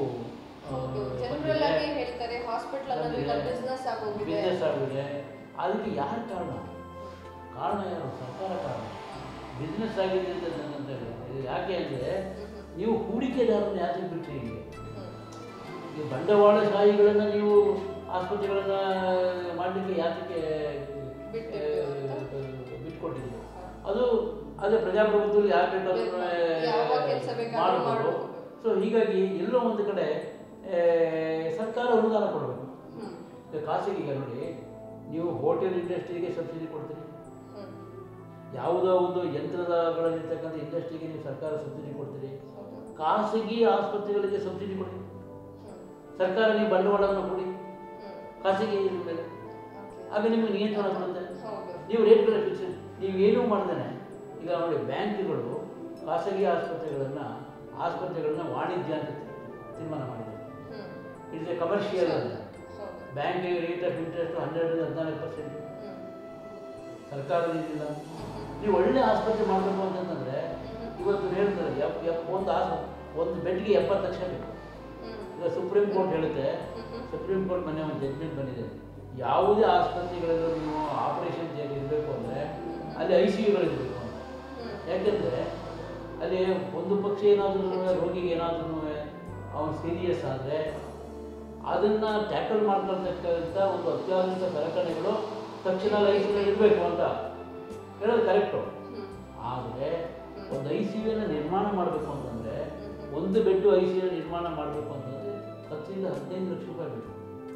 ಬಿಸ್ನೆಸ್ ಆಗಿದೆ. ಅದಕ್ಕೆ ಯಾರು ಕಾರಣ ಯಾರು? ಸರ್ಕಾರ ಕಾರಣ. ಬಿಸ್ನೆಸ್ ಆಗಿದೆ ಅಂತ ಹೇಳಿದ್ರೆ ಯಾಕೆ ಅಂದರೆ ನೀವು ಹೂಡಿಕೆದಾರರನ್ನು ಯಾಕೆ ಬಿಟ್ಟರೆ ಈಗ ಬಂಡವಾಳಶಾಹಿಗಳನ್ನು ನೀವು ಆಸ್ಪತ್ರೆಗಳನ್ನು ಮಾಡಲಿಕ್ಕೆ ಯಾತಕ್ಕೆ ಬಿಟ್ಕೊಟ್ಟಿದ್ದೀವಿ? ಅದೇ ಪ್ರಜಾಪ್ರಭುತ್ವದಲ್ಲಿ ಯಾರು ಬೇಕಾದ್ರೂ ಮಾಡಬಹುದು. ಸೊ ಹೀಗಾಗಿ ಎಲ್ಲೋ ಒಂದು ಕಡೆ ಸರ್ಕಾರ ಅನುದಾನ ಕೊಡಬೇಕು. ಖಾಸಗಿಗೆ ನೋಡಿ, ನೀವು ಹೋಟೆಲ್ ಇಂಡಸ್ಟ್ರಿಗೆ ಸಬ್ಸಿಡಿ ಕೊಡ್ತೀರಿ, ಯಾವುದೋ ಒಂದು ಯಂತ್ರದಗಳಿರ್ತಕ್ಕಂಥ ಇಂಡಸ್ಟ್ರಿಗೆ ನೀವು ಸರ್ಕಾರ ಸಬ್ಸಿಡಿ ಕೊಡ್ತೀರಿ, ಖಾಸಗಿ ಆಸ್ಪತ್ರೆಗಳಿಗೆ ಸಬ್ಸಿಡಿ ಕೊಡಿ. ಸರ್ಕಾರ ನೀವು ಬಂಡವಾಳವನ್ನು ಕೊಡಿ ಖಾಸಗಿ ಮೇಲೆ, ಆಗ ನಿಮಗೆ ನಿಯಂತ್ರಣ ಬರುತ್ತೆ. ನೀವು ರೇಟ್ಗಳ ಫಿಕ್ಸ್ ನೀವೇನೂ ಮಾಡ್ದೇನೆ. ಈಗ ನೋಡಿ, ಬ್ಯಾಂಕ್ಗಳು ಖಾಸಗಿ ಆಸ್ಪತ್ರೆಗಳನ್ನು ವಾಣಿಜ್ಯ ಅಂತ ತೀರ್ಮಾನ ಮಾಡಿದ್ದಾರೆ. ಇಟ್ಸ್ ಎ ಕಮರ್ಷಿಯಲ್ ಅಂತ. ಬ್ಯಾಂಕಿಗೆ ರೇಟ್ ಆಫ್ ಇಂಟ್ರೆಸ್ಟ್ 12-14%. ಸರ್ಕಾರದಿಂದ ನೀವು ಒಳ್ಳೆ ಆಸ್ಪತ್ರೆ ಮಾಡಬೇಕು ಅಂತಂದರೆ ಇವತ್ತು ಹೇಳ್ತಾರೆ ಒಂದು ಬೆಡ್ಗೆ 70 ಲಕ್ಷ ಬೇಕು. ಈಗ ಸುಪ್ರೀಂ ಕೋರ್ಟ್ ಹೇಳುತ್ತೆ, ಸುಪ್ರೀಂ ಕೋರ್ಟ್ ಮೊನ್ನೆ ಒಂದು ಜಡ್ಜ್ಮೆಂಟ್ ಬಂದಿದೆ, ಯಾವುದೇ ಆಸ್ಪತ್ರೆಗಳಲ್ಲೂ ನೀವು ಆಪರೇಷನ್ ಥಿಯೇಟರ್ ಇರಬೇಕು ಅಂದರೆ ಅಲ್ಲಿ ICUಗಳಿರಬೇಕು ಅಂತ. ಯಾಕೆಂದರೆ ಅಲ್ಲಿ ಒಂದು ಪಕ್ಷ ಏನಾದ್ರೂ ರೋಗಿಗೆ ಏನಾದ್ರೂ ಅವನು ಸೀರಿಯಸ್ ಆದರೆ ಅದನ್ನು ಟ್ಯಾಕಲ್ ಮಾಡ್ಕೊಳ್ತಕ್ಕಂಥ ಒಂದು ಅತ್ಯಾಧುನಿಕ ಸಲಕರಣೆಗಳು ತಕ್ಷಣ ICU ಇರಬೇಕು ಅಂತ ಹೇಳೋದು ಕರೆಕ್ಟು. ಆದರೆ ಒಂದು ICUನ ನಿರ್ಮಾಣ ಮಾಡಬೇಕು ಅಂತಂದರೆ, ಒಂದು ಬೆಡ್ಡು ICU ನಿರ್ಮಾಣ ಮಾಡಬೇಕು ಅಂತಂದರೆ 10-15 ಲಕ್ಷ ರೂಪಾಯಿ ಬೇಕು.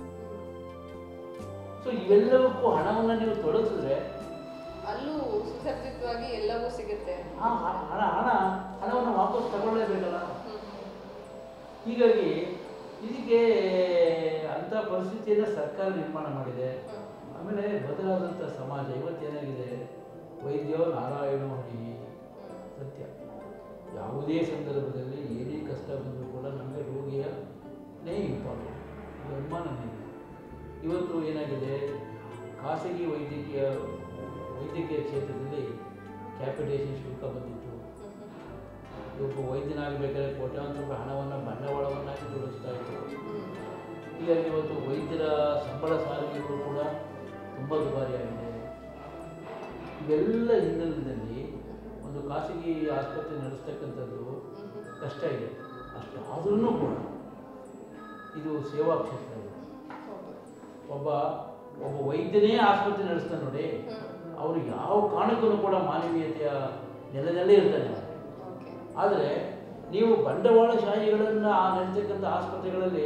ಸೊ ಇವೆಲ್ಲವಕ್ಕೂ ಹಣವನ್ನು ನೀವು ತೊಡಗಿಸಿದ್ರೆ ಅಲ್ಲೂ ಸುಸಜ್ಜಿತವಾಗಿ ಎಲ್ಲವೂ ಸಿಗುತ್ತೆ. ಹಣವನ್ನು ವಾಪಸ್ ತಗೊಳ್ಳೇಬೇಕಲ್ಲ. ಹೀಗಾಗಿ ಇದಕ್ಕೆ ಅಂಥ ಪರಿಸ್ಥಿತಿಯನ್ನು ಸರ್ಕಾರ ನಿರ್ಮಾಣ ಮಾಡಿದೆ. ಆಮೇಲೆ ಬದಲಾದಂಥ ಸಮಾಜ ಇವತ್ತೇನಾಗಿದೆ, ವೈದ್ಯೋ ನಾರಾಯಣೋ ಹರಿ ಸತ್ಯ. ಯಾವುದೇ ಸಂದರ್ಭದಲ್ಲಿ ಏನೇ ಕಷ್ಟ ಬಂದರೂ ಕೂಡ ನಮಗೆ ರೋಗಿಯೇ ಇಂಪಾರ್ಟೆಂಟ್, ಇದು ಅನುಮಾನನೇ ಇಲ್ಲ. ಇವತ್ತು ಏನಾಗಿದೆ, ಖಾಸಗಿ ವೈದ್ಯಕೀಯ ಕ್ಷೇತ್ರದಲ್ಲಿ ಕ್ಯಾಪಿಟೇಷನ್ ಶುಲ್ಕ ಬಂದಿತ್ತು. ಒಬ್ಬ ವೈದ್ಯನಾಗಬೇಕಾದ್ರೆ ಕೋಟ್ಯಾಂತರ ರೂಪಾಯಿ ಹಣವನ್ನು ಬಂಡವಾಳವನ್ನಾಗಿ ತೊಡಗಿಸ್ತಾ ಇತ್ತು. ಹೀಗಾಗಿ ಇವತ್ತು ವೈದ್ಯರ ಸಂಬಳ ಸಾರಿಗೆಗಳು ಕೂಡ ತುಂಬ ದುಬಾರಿಯಾಗಿದೆ. ಇವೆಲ್ಲ ಹಿನ್ನೆಲೆಯಲ್ಲಿ ಒಂದು ಖಾಸಗಿ ಆಸ್ಪತ್ರೆ ನಡೆಸ್ತಕ್ಕಂಥದ್ದು ಕಷ್ಟ ಇದೆ. ಅಷ್ಟಾದ್ರೂ ಕೂಡ ಇದು ಸೇವಾ ಕ್ಷೇತ್ರ ಇದೆ. ಒಬ್ಬ ವೈದ್ಯನೇ ಆಸ್ಪತ್ರೆ ನಡೆಸ್ತಾನೆ ನೋಡಿ, ಅವರು ಯಾವ ಕಾರಣಕ್ಕೂ ಕೂಡ ಮಾನವೀಯತೆಯ ನೆಲೆಯಲ್ಲೇ ಇರ್ತಾನೆ. ಆದರೆ ನೀವು ಬಂಡವಾಳಶಾಹಿಗಳನ್ನು ನಡೆಸ್ತಕ್ಕಂಥ ಆಸ್ಪತ್ರೆಗಳಲ್ಲಿ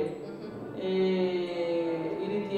ಈ ರೀತಿಯ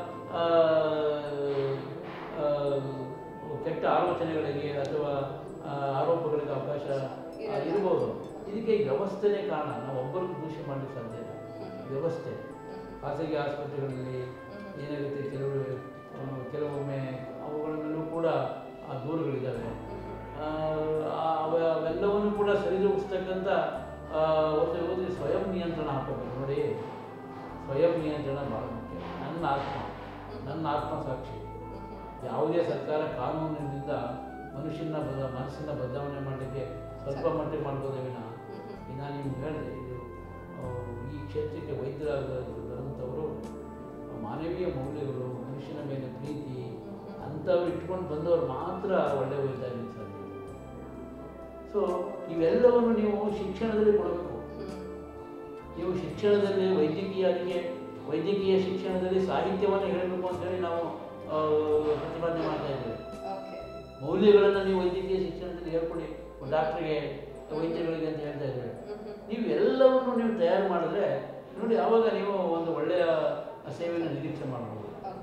ಕೆಟ್ಟ ಆಲೋಚನೆಗಳಿಗೆ ಅಥವಾ ಆರೋಪಗಳಿಗೆ ಅವಕಾಶ ಇರ್ಬೋದು. ಇದಕ್ಕೆ ವ್ಯವಸ್ಥೆನೇ ಕಾರಣ. ನಾವು ಒಬ್ಬರಿಗೂ ದೂಷಣೆ ಮಾಡಲಿಕ್ಕೆ ಸಾಧ್ಯ ಇಲ್ಲ. ವ್ಯವಸ್ಥೆ. ಖಾಸಗಿ ಆಸ್ಪತ್ರೆಗಳಲ್ಲಿ ಏನಾಗುತ್ತೆ, ಕೆಲವೊಮ್ಮೆ ಅವುಗಳಲ್ಲೂ ಕೂಡ ದೂರುಗಳಿದ್ದಾವೆ. ಅವೆಲ್ಲವನ್ನು ಕೂಡ ಸರಿದೂಗಿಸ್ತಕ್ಕಂಥ ಒಂದು ಸ್ವಯಂ ನಿಯಂತ್ರಣ ಹಾಕೋಬೇಕು. ನೋಡಿ, ಸ್ವಯಂ ನಿಯಂತ್ರಣ ಭಾಳ ಮುಖ್ಯ. ನನ್ನ ಆತ್ಮಸಾಕ್ಷಿ. ಯಾವುದೇ ಸರ್ಕಾರ ಕಾನೂನಿನಿಂದ ಮನಸ್ಸನ್ನು ಬದಲಾವಣೆ ಮಾಡಲಿಕ್ಕೆ ಸ್ವಲ್ಪ ಮಟ್ಟಿಗೆ ಮಾಡ್ಬೋದೇ ವಿನ, ನಾನು ನಿಮ್ಗೆ ಹೇಳಿದೆ, ಇದು ಈ ಕ್ಷೇತ್ರಕ್ಕೆ ವೈದ್ಯರಾದಂಥವರು ಮಾನವೀಯ ಮೌಲ್ಯಗಳು, ಮನುಷ್ಯನ ಮೇಲೆ ಪ್ರೀತಿ ಅಂಥವ್ರು ಇಟ್ಕೊಂಡು ಬಂದವರು ಮಾತ್ರ ಒಳ್ಳೆಯ ವೈದ್ಯ ಆಗಲಿಕ್ಕೆ ಸಾಧ್ಯ. ಸೊ ಇವೆಲ್ಲವನ್ನು ನೀವು ಶಿಕ್ಷಣದಲ್ಲಿ ಕೊಡಬೇಕು. ನೀವು ಶಿಕ್ಷಣದಲ್ಲಿ ವೈದ್ಯಕೀಯ ಶಿಕ್ಷಣದಲ್ಲಿ ಸಾಹಿತ್ಯವನ್ನು ಹೇಳಬೇಕು ಅಂತೇಳಿ ನಾವು ಪ್ರತಿಪಾದನೆ ಮಾಡ್ತಾ ಇದ್ದೇವೆ. ಮೌಲ್ಯಗಳನ್ನು ನೀವು ವೈದ್ಯಕೀಯ ಶಿಕ್ಷಣದಲ್ಲಿ ಹೇಳ್ಕೊಡಿ, ಡಾಕ್ಟ್ರಿಗೆ, ವೈದ್ಯಗಳಿಗೆ ಅಂತ ಹೇಳ್ತಾ ಇದ್ದೇವೆ. ನೀವು ಎಲ್ಲವನ್ನು ನೀವು ತಯಾರು ಮಾಡಿದ್ರೆ ನೋಡಿ, ಆವಾಗ ನೀವು ಒಂದು ಒಳ್ಳೆಯ ಸೇವೆಯನ್ನು ನಿರೀಕ್ಷೆ ಮಾಡಬಹುದು.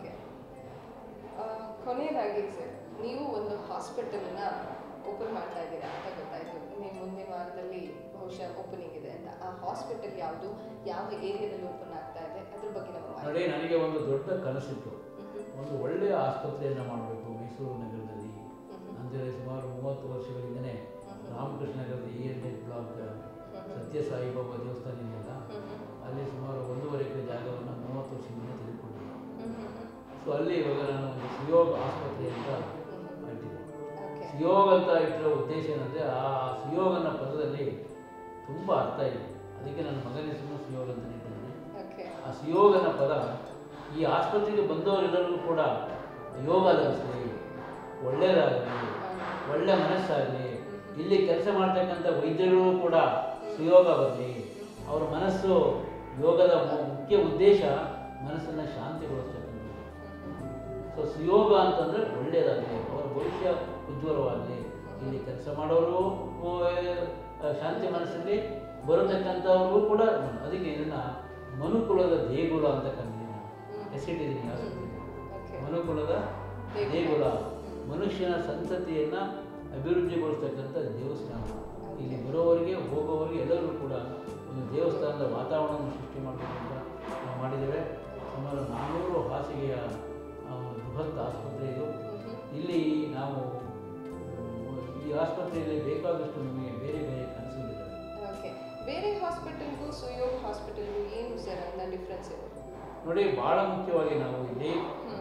ಕೊನೆಯದಾಗಿ ಸರ್, ನೀವು ಒಂದು ಹಾಸ್ಪಿಟಲ್ನ ಓಪನ್ ಮಾಡ್ತಾ ಇದ್ದೀರಾ ಅಂತ ಗೊತ್ತಾಯಿತು. ನೀವು ಮುಂದಿನ ವಾರದಲ್ಲಿ ಬಹುಶಃ ಓಪನಿಂಗ್ ಇದೆ ಅಂತ. ಆ ಹಾಸ್ಪಿಟಲ್ ಯಾವುದು, ಯಾವ ಏರಿಯಾದಲ್ಲಿ ಓಪನ್ ಆಗ್ತಾ ಇದೆ, ಅದ್ರ ಬಗ್ಗೆ ನಮ್ಮ ನೋಡಿ, ನನಗೆ ಒಂದು ದೊಡ್ಡ ಕನಸಿತ್ತು. ಒಂದು ಒಳ್ಳೆಯ ಆಸ್ಪತ್ರೆಯನ್ನು ಮಾಡಬೇಕು ಮೈಸೂರು ನಗರದಲ್ಲಿ. ಅಂದರೆ ಸುಮಾರು 30 ವರ್ಷಗಳಿಂದಲೇ ರಾಮಕೃಷ್ಣ ನಗರದ ENH ಬ್ಲಾಕ್ ಸತ್ಯಸಾಯಿಬಾಬಾ ದೇವಸ್ಥಾನ ಇದೆಯಲ್ಲ, ಅಲ್ಲಿ ಸುಮಾರು 1.5 ಎಕರೆ ಜಾಗವನ್ನು 30 ವರ್ಷದಿಂದ ತೆಗೆದುಕೊಂಡಿದ್ದೆ. ಸೊ ಅಲ್ಲಿ ಇವಾಗ ನಾನು ಒಂದು ಸುಯೋಗ್ ಆಸ್ಪತ್ರೆ ಅಂತ ಇಟ್ಟಿದ್ದೆ. ಸುಯೋಗ್ ಅಂತ ಇಟ್ಟಿರೋ ಉದ್ದೇಶ ಏನಂದರೆ, ಆ ಸುಯೋಗ್ ಅನ್ನೋ ಪದದಲ್ಲಿ ತುಂಬ ಅರ್ಥ ಇದೆ. ಅದಕ್ಕೆ ನನ್ನ ಮಗನ ಹೆಸರು ಸುಯೋಗ್ ಅಂತ ಇಟ್ಟಿದ್ದೇನೆ. ಆ ಸುಯೋಗ್ ಅನ್ನೋ ಪದ ಈ ಆಸ್ಪತ್ರೆಗೆ ಬಂದವರೆಲ್ಲರಿಗೂ ಕೂಡ ಯೋಗ ಲಭಿಸಲಿ, ಒಳ್ಳೆಯದಾಗಲಿ, ಒಳ್ಳೆ ಮನಸ್ಸಾಗಲಿ, ಇಲ್ಲಿ ಕೆಲಸ ಮಾಡ್ತಕ್ಕಂಥ ವೈದ್ಯರು ಕೂಡ ಸುಯೋಗ ಬರಲಿ. ಅವರ ಮನಸ್ಸು, ಯೋಗದ ಮುಖ್ಯ ಉದ್ದೇಶ ಮನಸ್ಸನ್ನು ಶಾಂತಿಗೊಳಿಸ್ತಕ್ಕಂಥದ್ದು. ಸೊ ಸುಯೋಗ ಅಂತಂದರೆ ಒಳ್ಳೆಯದಾಗಲಿ, ಅವರ ಭವಿಷ್ಯ ಉಜ್ವಲವಾಗಲಿ, ಇಲ್ಲಿ ಕೆಲಸ ಮಾಡೋರು ಶಾಂತಿ ಮನಸ್ಸಲ್ಲಿ ಬರತಕ್ಕಂಥವ್ರಿಗೂ ಕೂಡ. ಅದಕ್ಕೆ ಇದನ್ನು ಮನುಕುಲದ ದೇಗುಲ ಅಂತ ಕರೆದಿದ್ದೀನಿ, ಹೆಸರಿಟ್ಟಿದ್ದೀನಿ ಆಸ್ಪತ್ರೆ. ಮನುಕುಲದ ದೇಗುಲ, ಮನುಷ್ಯನ ಸಂತತಿಯನ್ನು ಅಭಿವೃದ್ಧಿಗೊಳಿಸ್ತಕ್ಕಂಥ ದೇವಸ್ಥಾನ. ಇಲ್ಲಿ ಬರೋವರಿಗೆ ಹೋಗೋವರಿಗೆ ಎಲ್ಲರಿಗೂ ಕೂಡ ಒಂದು ದೇವಸ್ಥಾನದ ವಾತಾವರಣವನ್ನು ಸೃಷ್ಟಿ ಮಾಡಬೇಕು ಅಂತ ನಾವು ಮಾಡಿದ್ದೇವೆ. ಸುಮಾರು 400 ಹಾಸಿಗೆಯ ಬೃಹತ್ ಆಸ್ಪತ್ರೆ ಇದು. ಇಲ್ಲಿ ನಾವು ಈ ಆಸ್ಪತ್ರೆಯಲ್ಲಿ ಬೇಕಾದಷ್ಟು ನಮಗೆ ಬೇರೆ ಬೇರೆ ಕನಸುಗಳಿದ್ದಾವೆ. ಬೇರೆ ಹಾಸ್ಪಿಟಲ್ಗೂ ಸುಯೋಗ್ ಹಾಸ್ಪಿಟಲ್ಗೂ ಏನು ಸರ್ ಅಂತ ಡಿಫ್ರೆನ್ಸ್ ಇದೆ? ನೋಡಿ, ಭಾಳ ಮುಖ್ಯವಾಗಿ ನಾವು ಇಲ್ಲಿ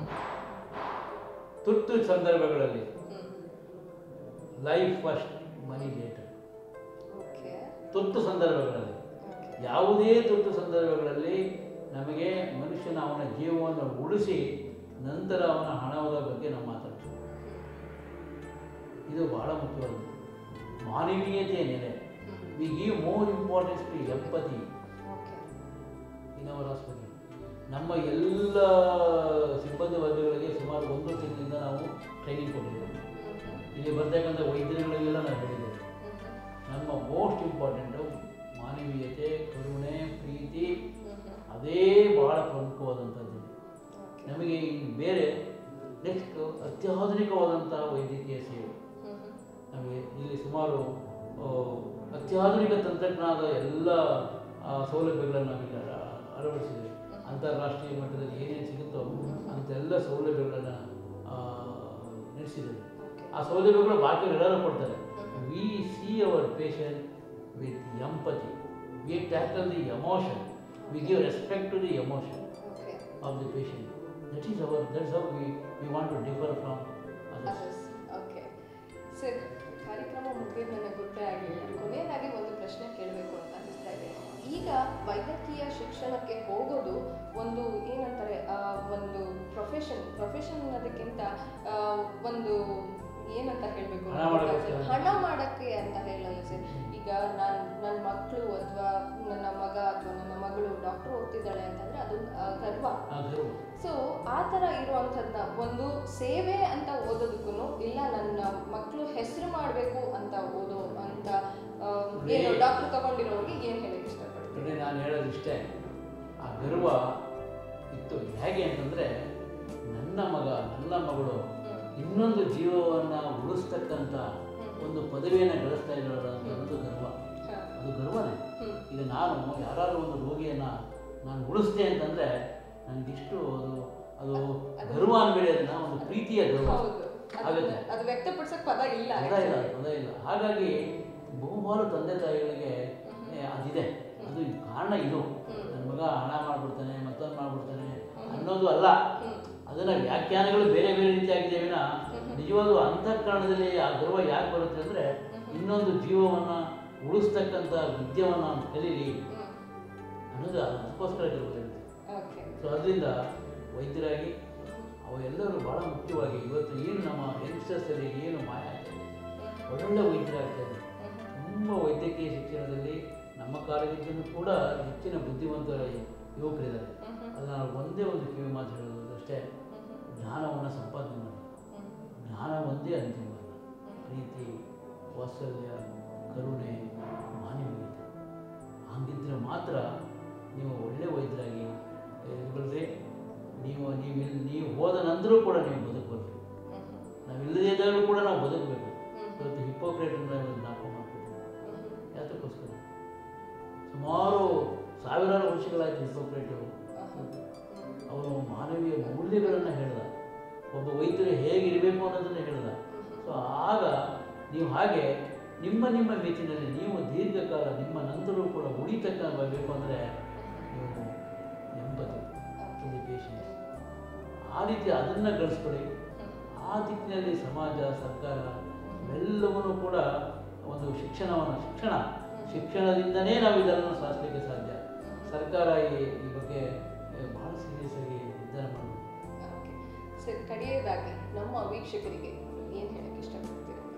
ತುರ್ತು ಸಂದರ್ಭಗಳಲ್ಲಿ ಲೈಫ್ ಫಸ್ಟ್ ಮನಿ ಲೇಟರ್. ತುರ್ತು ಸಂದರ್ಭಗಳಲ್ಲಿ, ಯಾವುದೇ ತುರ್ತು ಸಂದರ್ಭಗಳಲ್ಲಿ ನಮಗೆ ಮನುಷ್ಯನ ಅವನ ಜೀವವನ್ನು ಉಳಿಸಿ ನಂತರ ಅವನ ಹಣದ ಬಗ್ಗೆ ನಾವು ಮಾತಾಡ್ತೀವಿ. ಇದು ಬಹಳ ಮುಖ್ಯವಾದದ್ದು. ಮಾನವೀಯತೆಯ ನೆಲೆ. We give more importance to empathy in our hospital. ನಮ್ಮ ಎಲ್ಲ ಸಿಬ್ಬಂದಿ ವರ್ಗಗಳಿಗೆ ಸುಮಾರು 1 ತಿಂಗಳಿಂದ ನಾವು ಟ್ರೈನಿಂಗ್ ಕೊಟ್ಟಿದ್ದೇವೆ. ಇಲ್ಲಿ ಬರ್ತಕ್ಕಂಥ ವೈದ್ಯರುಗಳಿಗೆಲ್ಲ ನಾವು ಹೇಳಿದ್ದೇವೆ, ನಮ್ಮ ಮೋಸ್ಟ್ ಇಂಪಾರ್ಟೆಂಟು ಮಾನವೀಯತೆ, ಕರುಣೆ, ಪ್ರೀತಿ, ಅದೇ ಭಾಳ ಪ್ರಮುಖವಾದಂಥದ್ದು. ನಮಗೆ ಬೇರೆ ನೆಕ್ಸ್ಟ್ ಅತ್ಯಾಧುನಿಕವಾದಂಥ ವೈದ್ಯಕೀಯ ಸೇವೆ. ನಮಗೆ ಇಲ್ಲಿ ಸುಮಾರು ಅತ್ಯಾಧುನಿಕ ತಂತ್ರಜ್ಞಾನದ ಎಲ್ಲ ಸೌಲಭ್ಯಗಳನ್ನು ನಾವಿಲ್ಲಿ ಅಳವಡಿಸಿದ್ದೇವೆ. ಅಂತಾರಾಷ್ಟ್ರೀಯ ಮಟ್ಟದಲ್ಲಿ ಏನೇನು ಸಿಗುತ್ತೋ ಅಂತೆಲ್ಲ ಸೌಲಭ್ಯಗಳನ್ನು ನಡೆಸಿದ್ದೇವೆ. ಆ ಸೌಲಭ್ಯಗಳು ಬಾಕಿಯವರೆಲ್ಲರೂ ಕೊಡ್ತಾರೆ. We see our patient with empathy. We tackle the emotion. We give respect to the emotion of the patient. that's how we want to differ from others. Okay. Sir, ಕಾರ್ಯಕ್ರಮ ಮುಗಿದ ನನಗೆ ಗೊತ್ತೇ ಆಗಲಿಲ್ಲ. ಕೊನೆಯದಾಗಿ ಒಂದು ಪ್ರಶ್ನೆ ಕೇಳಬೇಕು ಅಂತ ಅನಿಸ್ತಾ ಇದೆ. ಈಗ ವೈದ್ಯಕೀಯ ಶಿಕ್ಷಣಕ್ಕೆ ಹೋಗೋದು ಒಂದು ಏನಂತಾರೆ, ಒಂದು ಪ್ರೊಫೆಷನ್ ಅನ್ನೋದಕ್ಕಿಂತ ಒಂದು ಏನಂತ ಹೇಳಬೇಕು, ಹಣ ಮಾಡೋಕ್ಕೆ ಅಂತ ಹೇಳಲ್ಲ ಸರ್. ಈಗ ನನ್ನ ಮಕ್ಕಳು ಅಥವಾ ನನ್ನ ಮಗ ಅಥವಾ ನನ್ನ ಮಗಳು ಡಾಕ್ಟರ್ ಓದ್ತಿದ್ದಾಳೆ ಅಂತಂದರೆ ಅದು ಗರ್ವ. ಸೊ ಆ ಥರ ಇರುವಂಥದ್ದನ್ನ ಒಂದು ಸೇವೆ ಅಂತ ಓದೋದಕ್ಕೂ ಇಲ್ಲ ನನ್ನ ಮಕ್ಕಳು ಹೆಸರು ಮಾಡಬೇಕು ಅಂತ ಓದೋ ಅಂತ ಏನು ಡಾಕ್ಟರ್ ತಗೊಂಡಿರೋರಿಗೆ ಏನು ಹೇಳಕ್ಕೆ ಇಷ್ಟಪಡ್ತೀನಿ? ನಾನು ಹೇಳೋದಿಷ್ಟೇ, ಆ ಗರ್ವ ಇತ್ತು. ಹೇಗೆ ಅಂತಂದರೆ, ನನ್ನ ಮಗ ನನ್ನ ಮಗಳು ಇನ್ನೊಂದು ಜೀವವನ್ನು ಉಳಿಸ್ತಕ್ಕಂಥ ಒಂದು ಪದವಿಯನ್ನು ಗಳಿಸ್ತಾ ಇರೋದು ಅನ್ನೋದು ಗರ್ವ. ಅದು ಗರ್ವನೇ. ಈಗ ನಾನು ಯಾರಾದರೂ ಒಂದು ರೋಗಿಯನ್ನು ನಾನು ಉಳಿಸ್ದೆ ಅಂತಂದರೆ ನನಗಿಷ್ಟು ಅದು ಗರ್ವ ಅನ್ಬೇಡಿ, ಅದನ್ನ ಒಂದು ಪ್ರೀತಿಯ ಗರ್ವ ಆಗುತ್ತೆ. ಅದು ವ್ಯಕ್ತಪಡಿಸೋಕೆ ಪದ ಇಲ್ಲ. ಹಾಗಾಗಿ ಬಹುಪಾಲು ತಂದೆ ತಾಯಿಗಳಿಗೆ ಅದಿದೆ. ಅದು ಕಾರಣ ಇದು, ನನ್ನ ಮಗ ಹಣ ಮಾಡ್ಬಿಡ್ತಾನೆ ಮತ್ತೊಂದು ಮಾಡ್ಬಿಡ್ತಾನೆ ಅನ್ನೋದು ಅಲ್ಲ. ಅದನ್ನು ವ್ಯಾಖ್ಯಾನಗಳು ಬೇರೆ ಬೇರೆ ರೀತಿಯಾಗಿದೆ ವಿನ ನಿಜವಾದ ಅಂತಃಕರಣದಲ್ಲಿ ಆ ಗರ್ವ ಯಾಕೆ ಬರುತ್ತೆ ಅಂದರೆ ಇನ್ನೊಂದು ಜೀವವನ್ನು ಉಳಿಸ್ತಕ್ಕಂಥ ವಿದ್ಯೆಯನ್ನು ಕಲೀಲಿ ಅನ್ನೋದು ಅದಕ್ಕೋಸ್ಕರ ಗರ್ವ ಇರುತ್ತೆ. ಸೊ ಅದರಿಂದ ವೈದ್ಯರಾಗಿ ಅವೆಲ್ಲರೂ ಭಾಳ ಮುಖ್ಯವಾಗಿ ಇವತ್ತು ಏನು ನಮ್ಮ ಯಂಗ್ಸ್ಟರ್ಸಲ್ಲಿ ಏನು ಮಾಯ ಆಗ್ತಾಯಿದೆ, ಒಳ್ಳೊಳ್ಳೆ ವೈದ್ಯರಾಗ್ತಾಯಿದೆ. ತುಂಬ ವೈದ್ಯಕೀಯ ಶಿಕ್ಷಣದಲ್ಲಿ ನಮ್ಮ ಕಾಲಕ್ಕಿಂತಲೂ ಕೂಡ ಹೆಚ್ಚಿನ ಬುದ್ಧಿವಂತರ ಯುವಕರಿದ್ದಾರೆ. ಅದು ನಾವು ಒಂದೇ ಒಂದು ಕಿವಿ ಮಾತು ಹೇಳೋದು ಅಷ್ಟೇ, ಜ್ಞಾನವನ್ನು ಸಂಪಾದನೆ ಮಾಡಿ. ಜ್ಞಾನ ಒಂದೇ ಅಂತಿಮವಲ್ಲ, ಪ್ರೀತಿ, ವಾತ್ಸಲ್ಯ, ಕರುಣೆ, ಮಾನವೀಯತೆ ಹಂಗಿದ್ರೆ ಮಾತ್ರ ನೀವು ಒಳ್ಳೆ ವೈದ್ಯರಾಗಿ ಇರಬಲ್ರಿ. ನೀವು ಹೋದ ನಂತರ ಕೂಡ ನೀವು ಬದುಕಬಲ್ರಿ. ನಾವಿಲ್ಲದೇ ಇದ್ದಾಗಲೂ ಕೂಡ ನಾವು ಬದುಕಬೇಕು. ಇವತ್ತು ಹಿಪೋಕ್ರೇಟನ್ನು ಜ್ಞಾಪಕ ಮಾಡ್ಕೊತೀವಿ. ಯಾತಕ್ಕೋಸ್ಕರ ಸುಮಾರು ಸಾವಿರಾರು ವರ್ಷಗಳಾಯಿತು ಹಿಪೋಕ್ರೇಟು. ಅವನು ಮಾನವೀಯ ಮೌಲ್ಯಗಳನ್ನು ಹೇಳ್ದ, ಒಬ್ಬ ವೈದ್ಯರು ಹೇಗಿರಬೇಕು ಅನ್ನೋದನ್ನು ಹೇಳ್ದ. ಸೊ ಆಗ ನೀವು ಹಾಗೆ ನಿಮ್ಮ ಮಿತಿನಲ್ಲಿ ನೀವು ದೀರ್ಘಕಾಲ ನಿಮ್ಮ ನಂತರವೂ ಕೂಡ ಉಳಿತಕ್ಕಬೇಕು ಅಂದರೆ ನೀವು ಎಂಬತ್ತು ಪೇಷನ್ಸ್ ಆ ರೀತಿ ಅದನ್ನು ಗಳಿಸ್ಕೊಳ್ಳಿ. ಆ ದಿಕ್ಕಿನಲ್ಲಿ ಸಮಾಜ, ಸರ್ಕಾರ ಎಲ್ಲವನ್ನೂ ಕೂಡ ಒಂದು ಶಿಕ್ಷಣದಿಂದನೇ ನಾವು ಇದನ್ನು ಸಾಧಿಸಲಿಕ್ಕೆ ಸಾಧ್ಯ. ಸರ್ಕಾರ ಈ ಬಗ್ಗೆ ಭಾಳ ಸೀರಿಯಸ್ ಆಗಿ ನಿರ್ಧಾರ ಮಾಡಬೇಕು. ಸರ್, ಕಡೆಯದಾಗಿ ನಮ್ಮ ವೀಕ್ಷಕರಿಗೆ ಏನು ಹೇಳಕ್ಕೆ ಇಷ್ಟಪಡ್ತೀರಿ?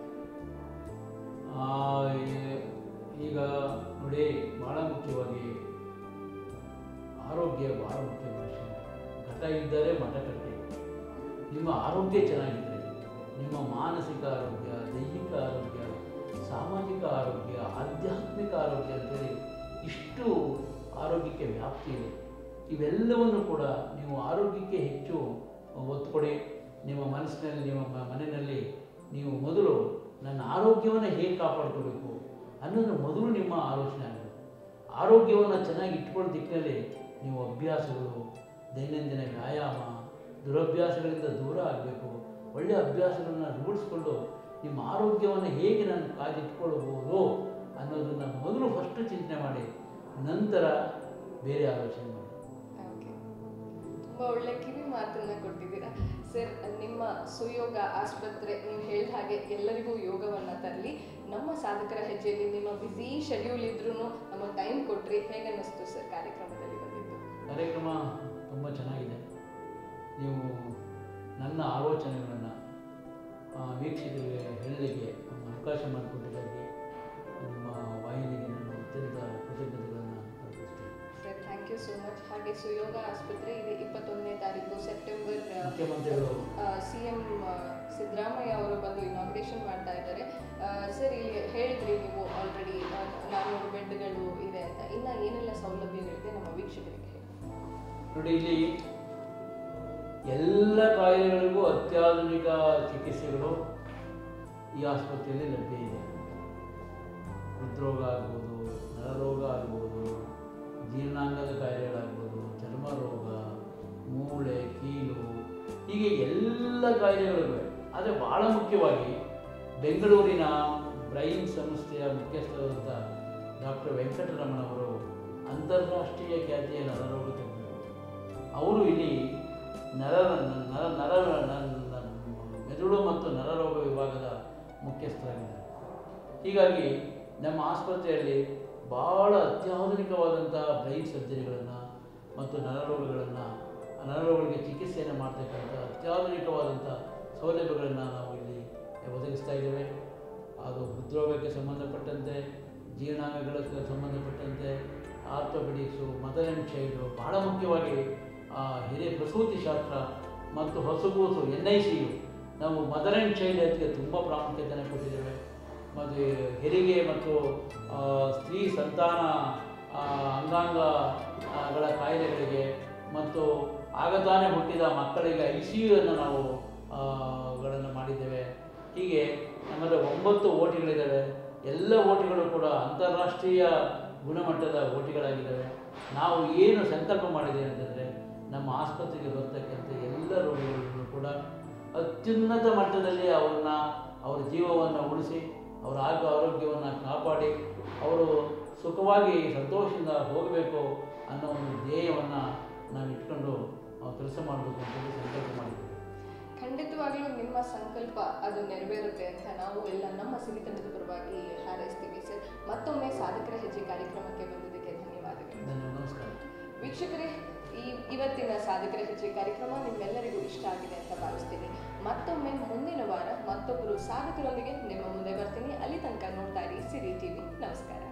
ಈಗ ನೋಡಿ, ಭಾಳ ಮುಖ್ಯವಾಗಿ ಆರೋಗ್ಯ ಭಾಳ ಮುಖ್ಯ. ಮನುಷ್ಯ ಘಟ ಇದ್ದರೆ ಮಠ ಕಟ್ಟಿ. ನಿಮ್ಮ ಆರೋಗ್ಯ ಚೆನ್ನಾಗಿದ್ದರೆ ನಿಮ್ಮ ಮಾನಸಿಕ ಆರೋಗ್ಯ, ದೈಹಿಕ ಆರೋಗ್ಯ, ಸಾಮಾಜಿಕ ಆರೋಗ್ಯ, ಆಧ್ಯಾತ್ಮಿಕ ಆರೋಗ್ಯ ಅಂತೇಳಿ ಇಷ್ಟು ಆರೋಗ್ಯಕ್ಕೆ ವ್ಯಾಪ್ತಿ ಇದೆ. ಇವೆಲ್ಲವನ್ನು ಕೂಡ ನೀವು ಆರೋಗ್ಯಕ್ಕೆ ಹೆಚ್ಚು ಒತ್ತು ಕೊಡಿ. ನಿಮ್ಮ ಮನಸ್ಸಿನಲ್ಲಿ, ನಿಮ್ಮ ಮನೆಯಲ್ಲಿ ನೀವು ಮೊದಲು ನನ್ನ ಆರೋಗ್ಯವನ್ನು ಹೇಗೆ ಕಾಪಾಡ್ಕೋಬೇಕು ಅನ್ನೋದು ಮೊದಲು ನಿಮ್ಮ ಆಲೋಚನೆ ಆಗಬೇಕು. ಆರೋಗ್ಯವನ್ನು ಚೆನ್ನಾಗಿ ಇಟ್ಕೊಳ್ಳೋ ದಿಕ್ಕಿನಲ್ಲಿ ನೀವು ಅಭ್ಯಾಸಗಳು, ದೈನಂದಿನ ವ್ಯಾಯಾಮ, ದುರಭ್ಯಾಸಗಳಿಂದ ದೂರ ಆಗಬೇಕು. ಒಳ್ಳೆಯ ಅಭ್ಯಾಸಗಳನ್ನ ರೂಢಿಸ್ಕೊಂಡು ನಿಮ್ಮ ಆರೋಗ್ಯವನ್ನು ಹೇಗೆ ನಾನು ಕಾದಿಟ್ಕೊಳ್ಬೋದು ಅನ್ನೋದನ್ನು ಮೊದಲು ಫಸ್ಟು ಚಿಂತನೆ ಮಾಡಿ, ನಂತರ ಬೇರೆ ಆಲೋಚನೆ ಮಾಡಿ. ತುಂಬ ಒಳ್ಳೆ ಕಿವಿ ಮಾತನ್ನು ಕೊಟ್ಟಿದ್ದೀರಾ ಸರ್. ನಿಮ್ಮ ಸುಯೋಗ ಆಸ್ಪತ್ರೆ ನೀವು ಹೇಳಿದ ಹಾಗೆ ಎಲ್ಲರಿಗೂ ಯೋಗವನ್ನು ತರಲಿ. ನಮ್ಮ ಸಾಧಕರ ಹೆಜ್ಜೆಯಲ್ಲಿ ನಿಮ್ಮ ಬ್ಯುಸಿ ಶೆಡ್ಯೂಲ್ ಇದ್ರೂ ನಮಗೆ ಟೈಮ್ ಕೊಟ್ಟರೆ ಹೇಗನ್ನಿಸ್ತು ಸರ್ ಕಾರ್ಯಕ್ರಮದಲ್ಲಿ ಬಂದಿದ್ದು? ಕಾರ್ಯಕ್ರಮ ತುಂಬ ಚೆನ್ನಾಗಿದೆ. ನೀವು ನನ್ನ ಆಲೋಚನೆಗಳನ್ನು ವೀಕ್ಷಕರಿಗೆ ಹೇಳಲಿಕ್ಕೆ ಅವಕಾಶ ಮಾಡಿಕೊಟ್ಟಿದ್ದಾಗಿ ನಿಮ್ಮ ವಾಹಿನಿಗೆ ನಾನು ಅತ್ಯಂತ ಕೃತಜ್ಞತೆಗಳನ್ನು ಅರ್ಪಿಸ್ತೇನೆ. Sir, thank you so much. ಹಾಗೆ ಸುಯೋಗ ಆಸ್ಪತ್ರೆ ಇದೆ 21ನೇ ತಾರೀಕು ಸೆಪ್ಟೆಂಬರ್ ಮುಖ್ಯಮಂತ್ರಿಗಳು CM ಸಿದ್ದರಾಮಯ್ಯ ಅವರು ಬಂದು ಇನಾಗ್ರೇಷನ್ ಮಾಡ್ತಾ ಇದ್ದಾರೆ. ಸರ್, ಇಲ್ಲಿ ಹೇಳಿದ್ರಿ ನೀವು ಆಲ್ರೆಡಿ 400 ಬೆಡ್ಗಳು ಇದೆ ಅಂತ. ಇನ್ನು ಏನೆಲ್ಲ ಸೌಲಭ್ಯಗಳಿದೆ ನಮ್ಮ ವೀಕ್ಷಕರಿಗೆ? ನೋಡಿ, ಇಲ್ಲಿ ಎಲ್ಲ ಕಾಯಿಲೆಗಳಿಗೂ ಅತ್ಯಾಧುನಿಕ ಚಿಕಿತ್ಸೆಗಳು ಈ ಆಸ್ಪತ್ರೆಯಲ್ಲಿ ಲಭ್ಯ ಇದೆ. ಹೃದ್ರೋಗ ಆಗ್ಬೋದು, ನರರೋಗ ಆಗ್ಬೋದು, ಜೀರ್ಣಾಂಗದ ಕಾಯಿಲೆಗಳಾಗ್ಬೋದು, ಚರ್ಮ ರೋಗ, ಮೂಳೆ, ಕೀಲು, ಹೀಗೆ ಎಲ್ಲ ಕಾಯಿಲೆಗಳಿವೆ. ಆದರೆ ಭಾಳ ಮುಖ್ಯವಾಗಿ ಬೆಂಗಳೂರಿನ ಬ್ರೈನ್ ಸಂಸ್ಥೆಯ ಮುಖ್ಯಸ್ಥರಾದಂಥ ಡಾಕ್ಟರ್ ವೆಂಕಟರಮಣವರು ಅಂತಾರಾಷ್ಟ್ರೀಯ ಖ್ಯಾತಿಯ ನರರೋಗ ತಜ್ಞರು. ಅವರು ಇಲ್ಲಿ ಮೆದುಳು ಮತ್ತು ನರರೋಗ ವಿಭಾಗದ ಮುಖ್ಯಸ್ಥರಾಗಿದ್ದಾರೆ. ಹೀಗಾಗಿ ನಮ್ಮ ಆಸ್ಪತ್ರೆಯಲ್ಲಿ ಭಾಳ ಅತ್ಯಾಧುನಿಕವಾದಂಥ ಬ್ರೈನ್ ಸರ್ಜರಿಗಳನ್ನು ಮತ್ತು ನರರೋಗಗಳಿಗೆ ಚಿಕಿತ್ಸೆಯನ್ನು ಮಾಡ್ತಕ್ಕಂಥ ಅತ್ಯಾಧುನಿಕವಾದಂಥ ಸೌಲಭ್ಯಗಳನ್ನು ನಾವು ಇಲ್ಲಿ ಒದಗಿಸ್ತಾ ಇದ್ದೇವೆ. ಅದು ಹೃದ್ರೋಗಕ್ಕೆ ಸಂಬಂಧಪಟ್ಟಂತೆ, ಜೀರ್ಣಾಂಗಗಳಿಗೆ ಸಂಬಂಧಪಟ್ಟಂತೆ, ಆರ್ಥೋಪೆಡಿಕ್ಸು, ಮದರ್ ಆ್ಯಂಡ್ ಚೈಲ್ಡು, ಭಾಳ ಮುಖ್ಯವಾಗಿ ಹಿರಿಯ ಪ್ರಸೂತಿ ಶಾಸ್ತ್ರ ಮತ್ತು ಹೊಸಗೂಸು NICU, ನಾವು ಮದರ್ ಆ್ಯಂಡ್ ಚೈಲ್ಡ್ ಹೆಲ್ತ್ಗೆ ತುಂಬ ಪ್ರಾಮುಖ್ಯತೆಯನ್ನು ಕೊಟ್ಟಿದ್ದೇವೆ. ಮತ್ತು ಹೆರಿಗೆ ಮತ್ತು ಸ್ತ್ರೀ ಸಂತಾನ ಅಂಗಾಂಗಗಳ ಕಾಯಿಲೆಗಳಿಗೆ ಮತ್ತು ಆಗತಾನೆ ಹುಟ್ಟಿದ ಮಕ್ಕಳಿಗೆ ICUವನ್ನು ನಾವು ಗಳನ್ನು ಮಾಡಿದ್ದೇವೆ. ಹೀಗೆ ನಮ್ಮಲ್ಲಿ 9 OTಗಳಿದ್ದಾವೆ. ಎಲ್ಲ OTಗಳು ಕೂಡ ಅಂತಾರಾಷ್ಟ್ರೀಯ ಗುಣಮಟ್ಟದ OTಗಳಾಗಿದ್ದಾವೆ. ನಾವು ಏನು ಸಂಕಲ್ಪ ಮಾಡಿದ್ದೇವೆ ಅಂತಂದರೆ ನಮ್ಮ ಆಸ್ಪತ್ರೆಗೆ ಬರ್ತಕ್ಕಂಥ ಎಲ್ಲ ರೋಗಿಗಳನ್ನು ಕೂಡ ಅತ್ಯುನ್ನತ ಮಟ್ಟದಲ್ಲಿ ಅವರ ಜೀವವನ್ನು ಉಳಿಸಿ ಅವರ ಆರೋಗ್ಯವನ್ನು ಕಾಪಾಡಿ ಅವರು ಸುಖವಾಗಿ ಸಂತೋಷದಿಂದ ಹೋಗಬೇಕು ಅನ್ನೋ ಒಂದು ಧ್ಯೇಯವನ್ನು ನಾವು ಇಟ್ಕೊಂಡು ನಾವು ಕೆಲಸ ಮಾಡಬೇಕು ಅಂತೇಳಿ ಸಂಕಲ್ಪ ಮಾಡಿದ್ದೇವೆ. ಖಂಡಿತವಾಗ್ಲೂ ನಿಮ್ಮ ಸಂಕಲ್ಪ ಅದು ನೆರವೇರುತ್ತೆ ಅಂತ ನಾವು ಎಲ್ಲ ನಮ್ಮ ಸಿರಿತನದ ಪರವಾಗಿ ಹಾರೈಸ್ತೀವಿ ಸರ್. ಮತ್ತೊಮ್ಮೆ ಸಾಧಕರ ಹೆಜ್ಜೆ ಕಾರ್ಯಕ್ರಮಕ್ಕೆ ಬಂದಿದ್ದಕ್ಕೆ ಧನ್ಯವಾದಗಳು. ನಮಸ್ಕಾರ ವೀಕ್ಷಕರೇ, ಇವತ್ತಿನ ಸಾಧಕರ ಹೆಜ್ಜೆ ಕಾರ್ಯಕ್ರಮ ನಿಮ್ಮೆಲ್ಲರಿಗೂ ಇಷ್ಟ ಆಗಿದೆ ಅಂತ ಭಾವಿಸ್ತೀನಿ. ಮತ್ತೊಮ್ಮೆ ಮುಂದಿನ ವಾರ ಮತ್ತೊಬ್ಬರು ಸಾಧಕರೊಂದಿಗೆ ನಿಮ್ಮ ಮುಂದೆ ಬರ್ತೀನಿ. ಅಲ್ಲಿ ತನಕ ನೋಡ್ತಾ ಇರಿ ಸಿರಿ ಟಿವಿ. ನಮಸ್ಕಾರ.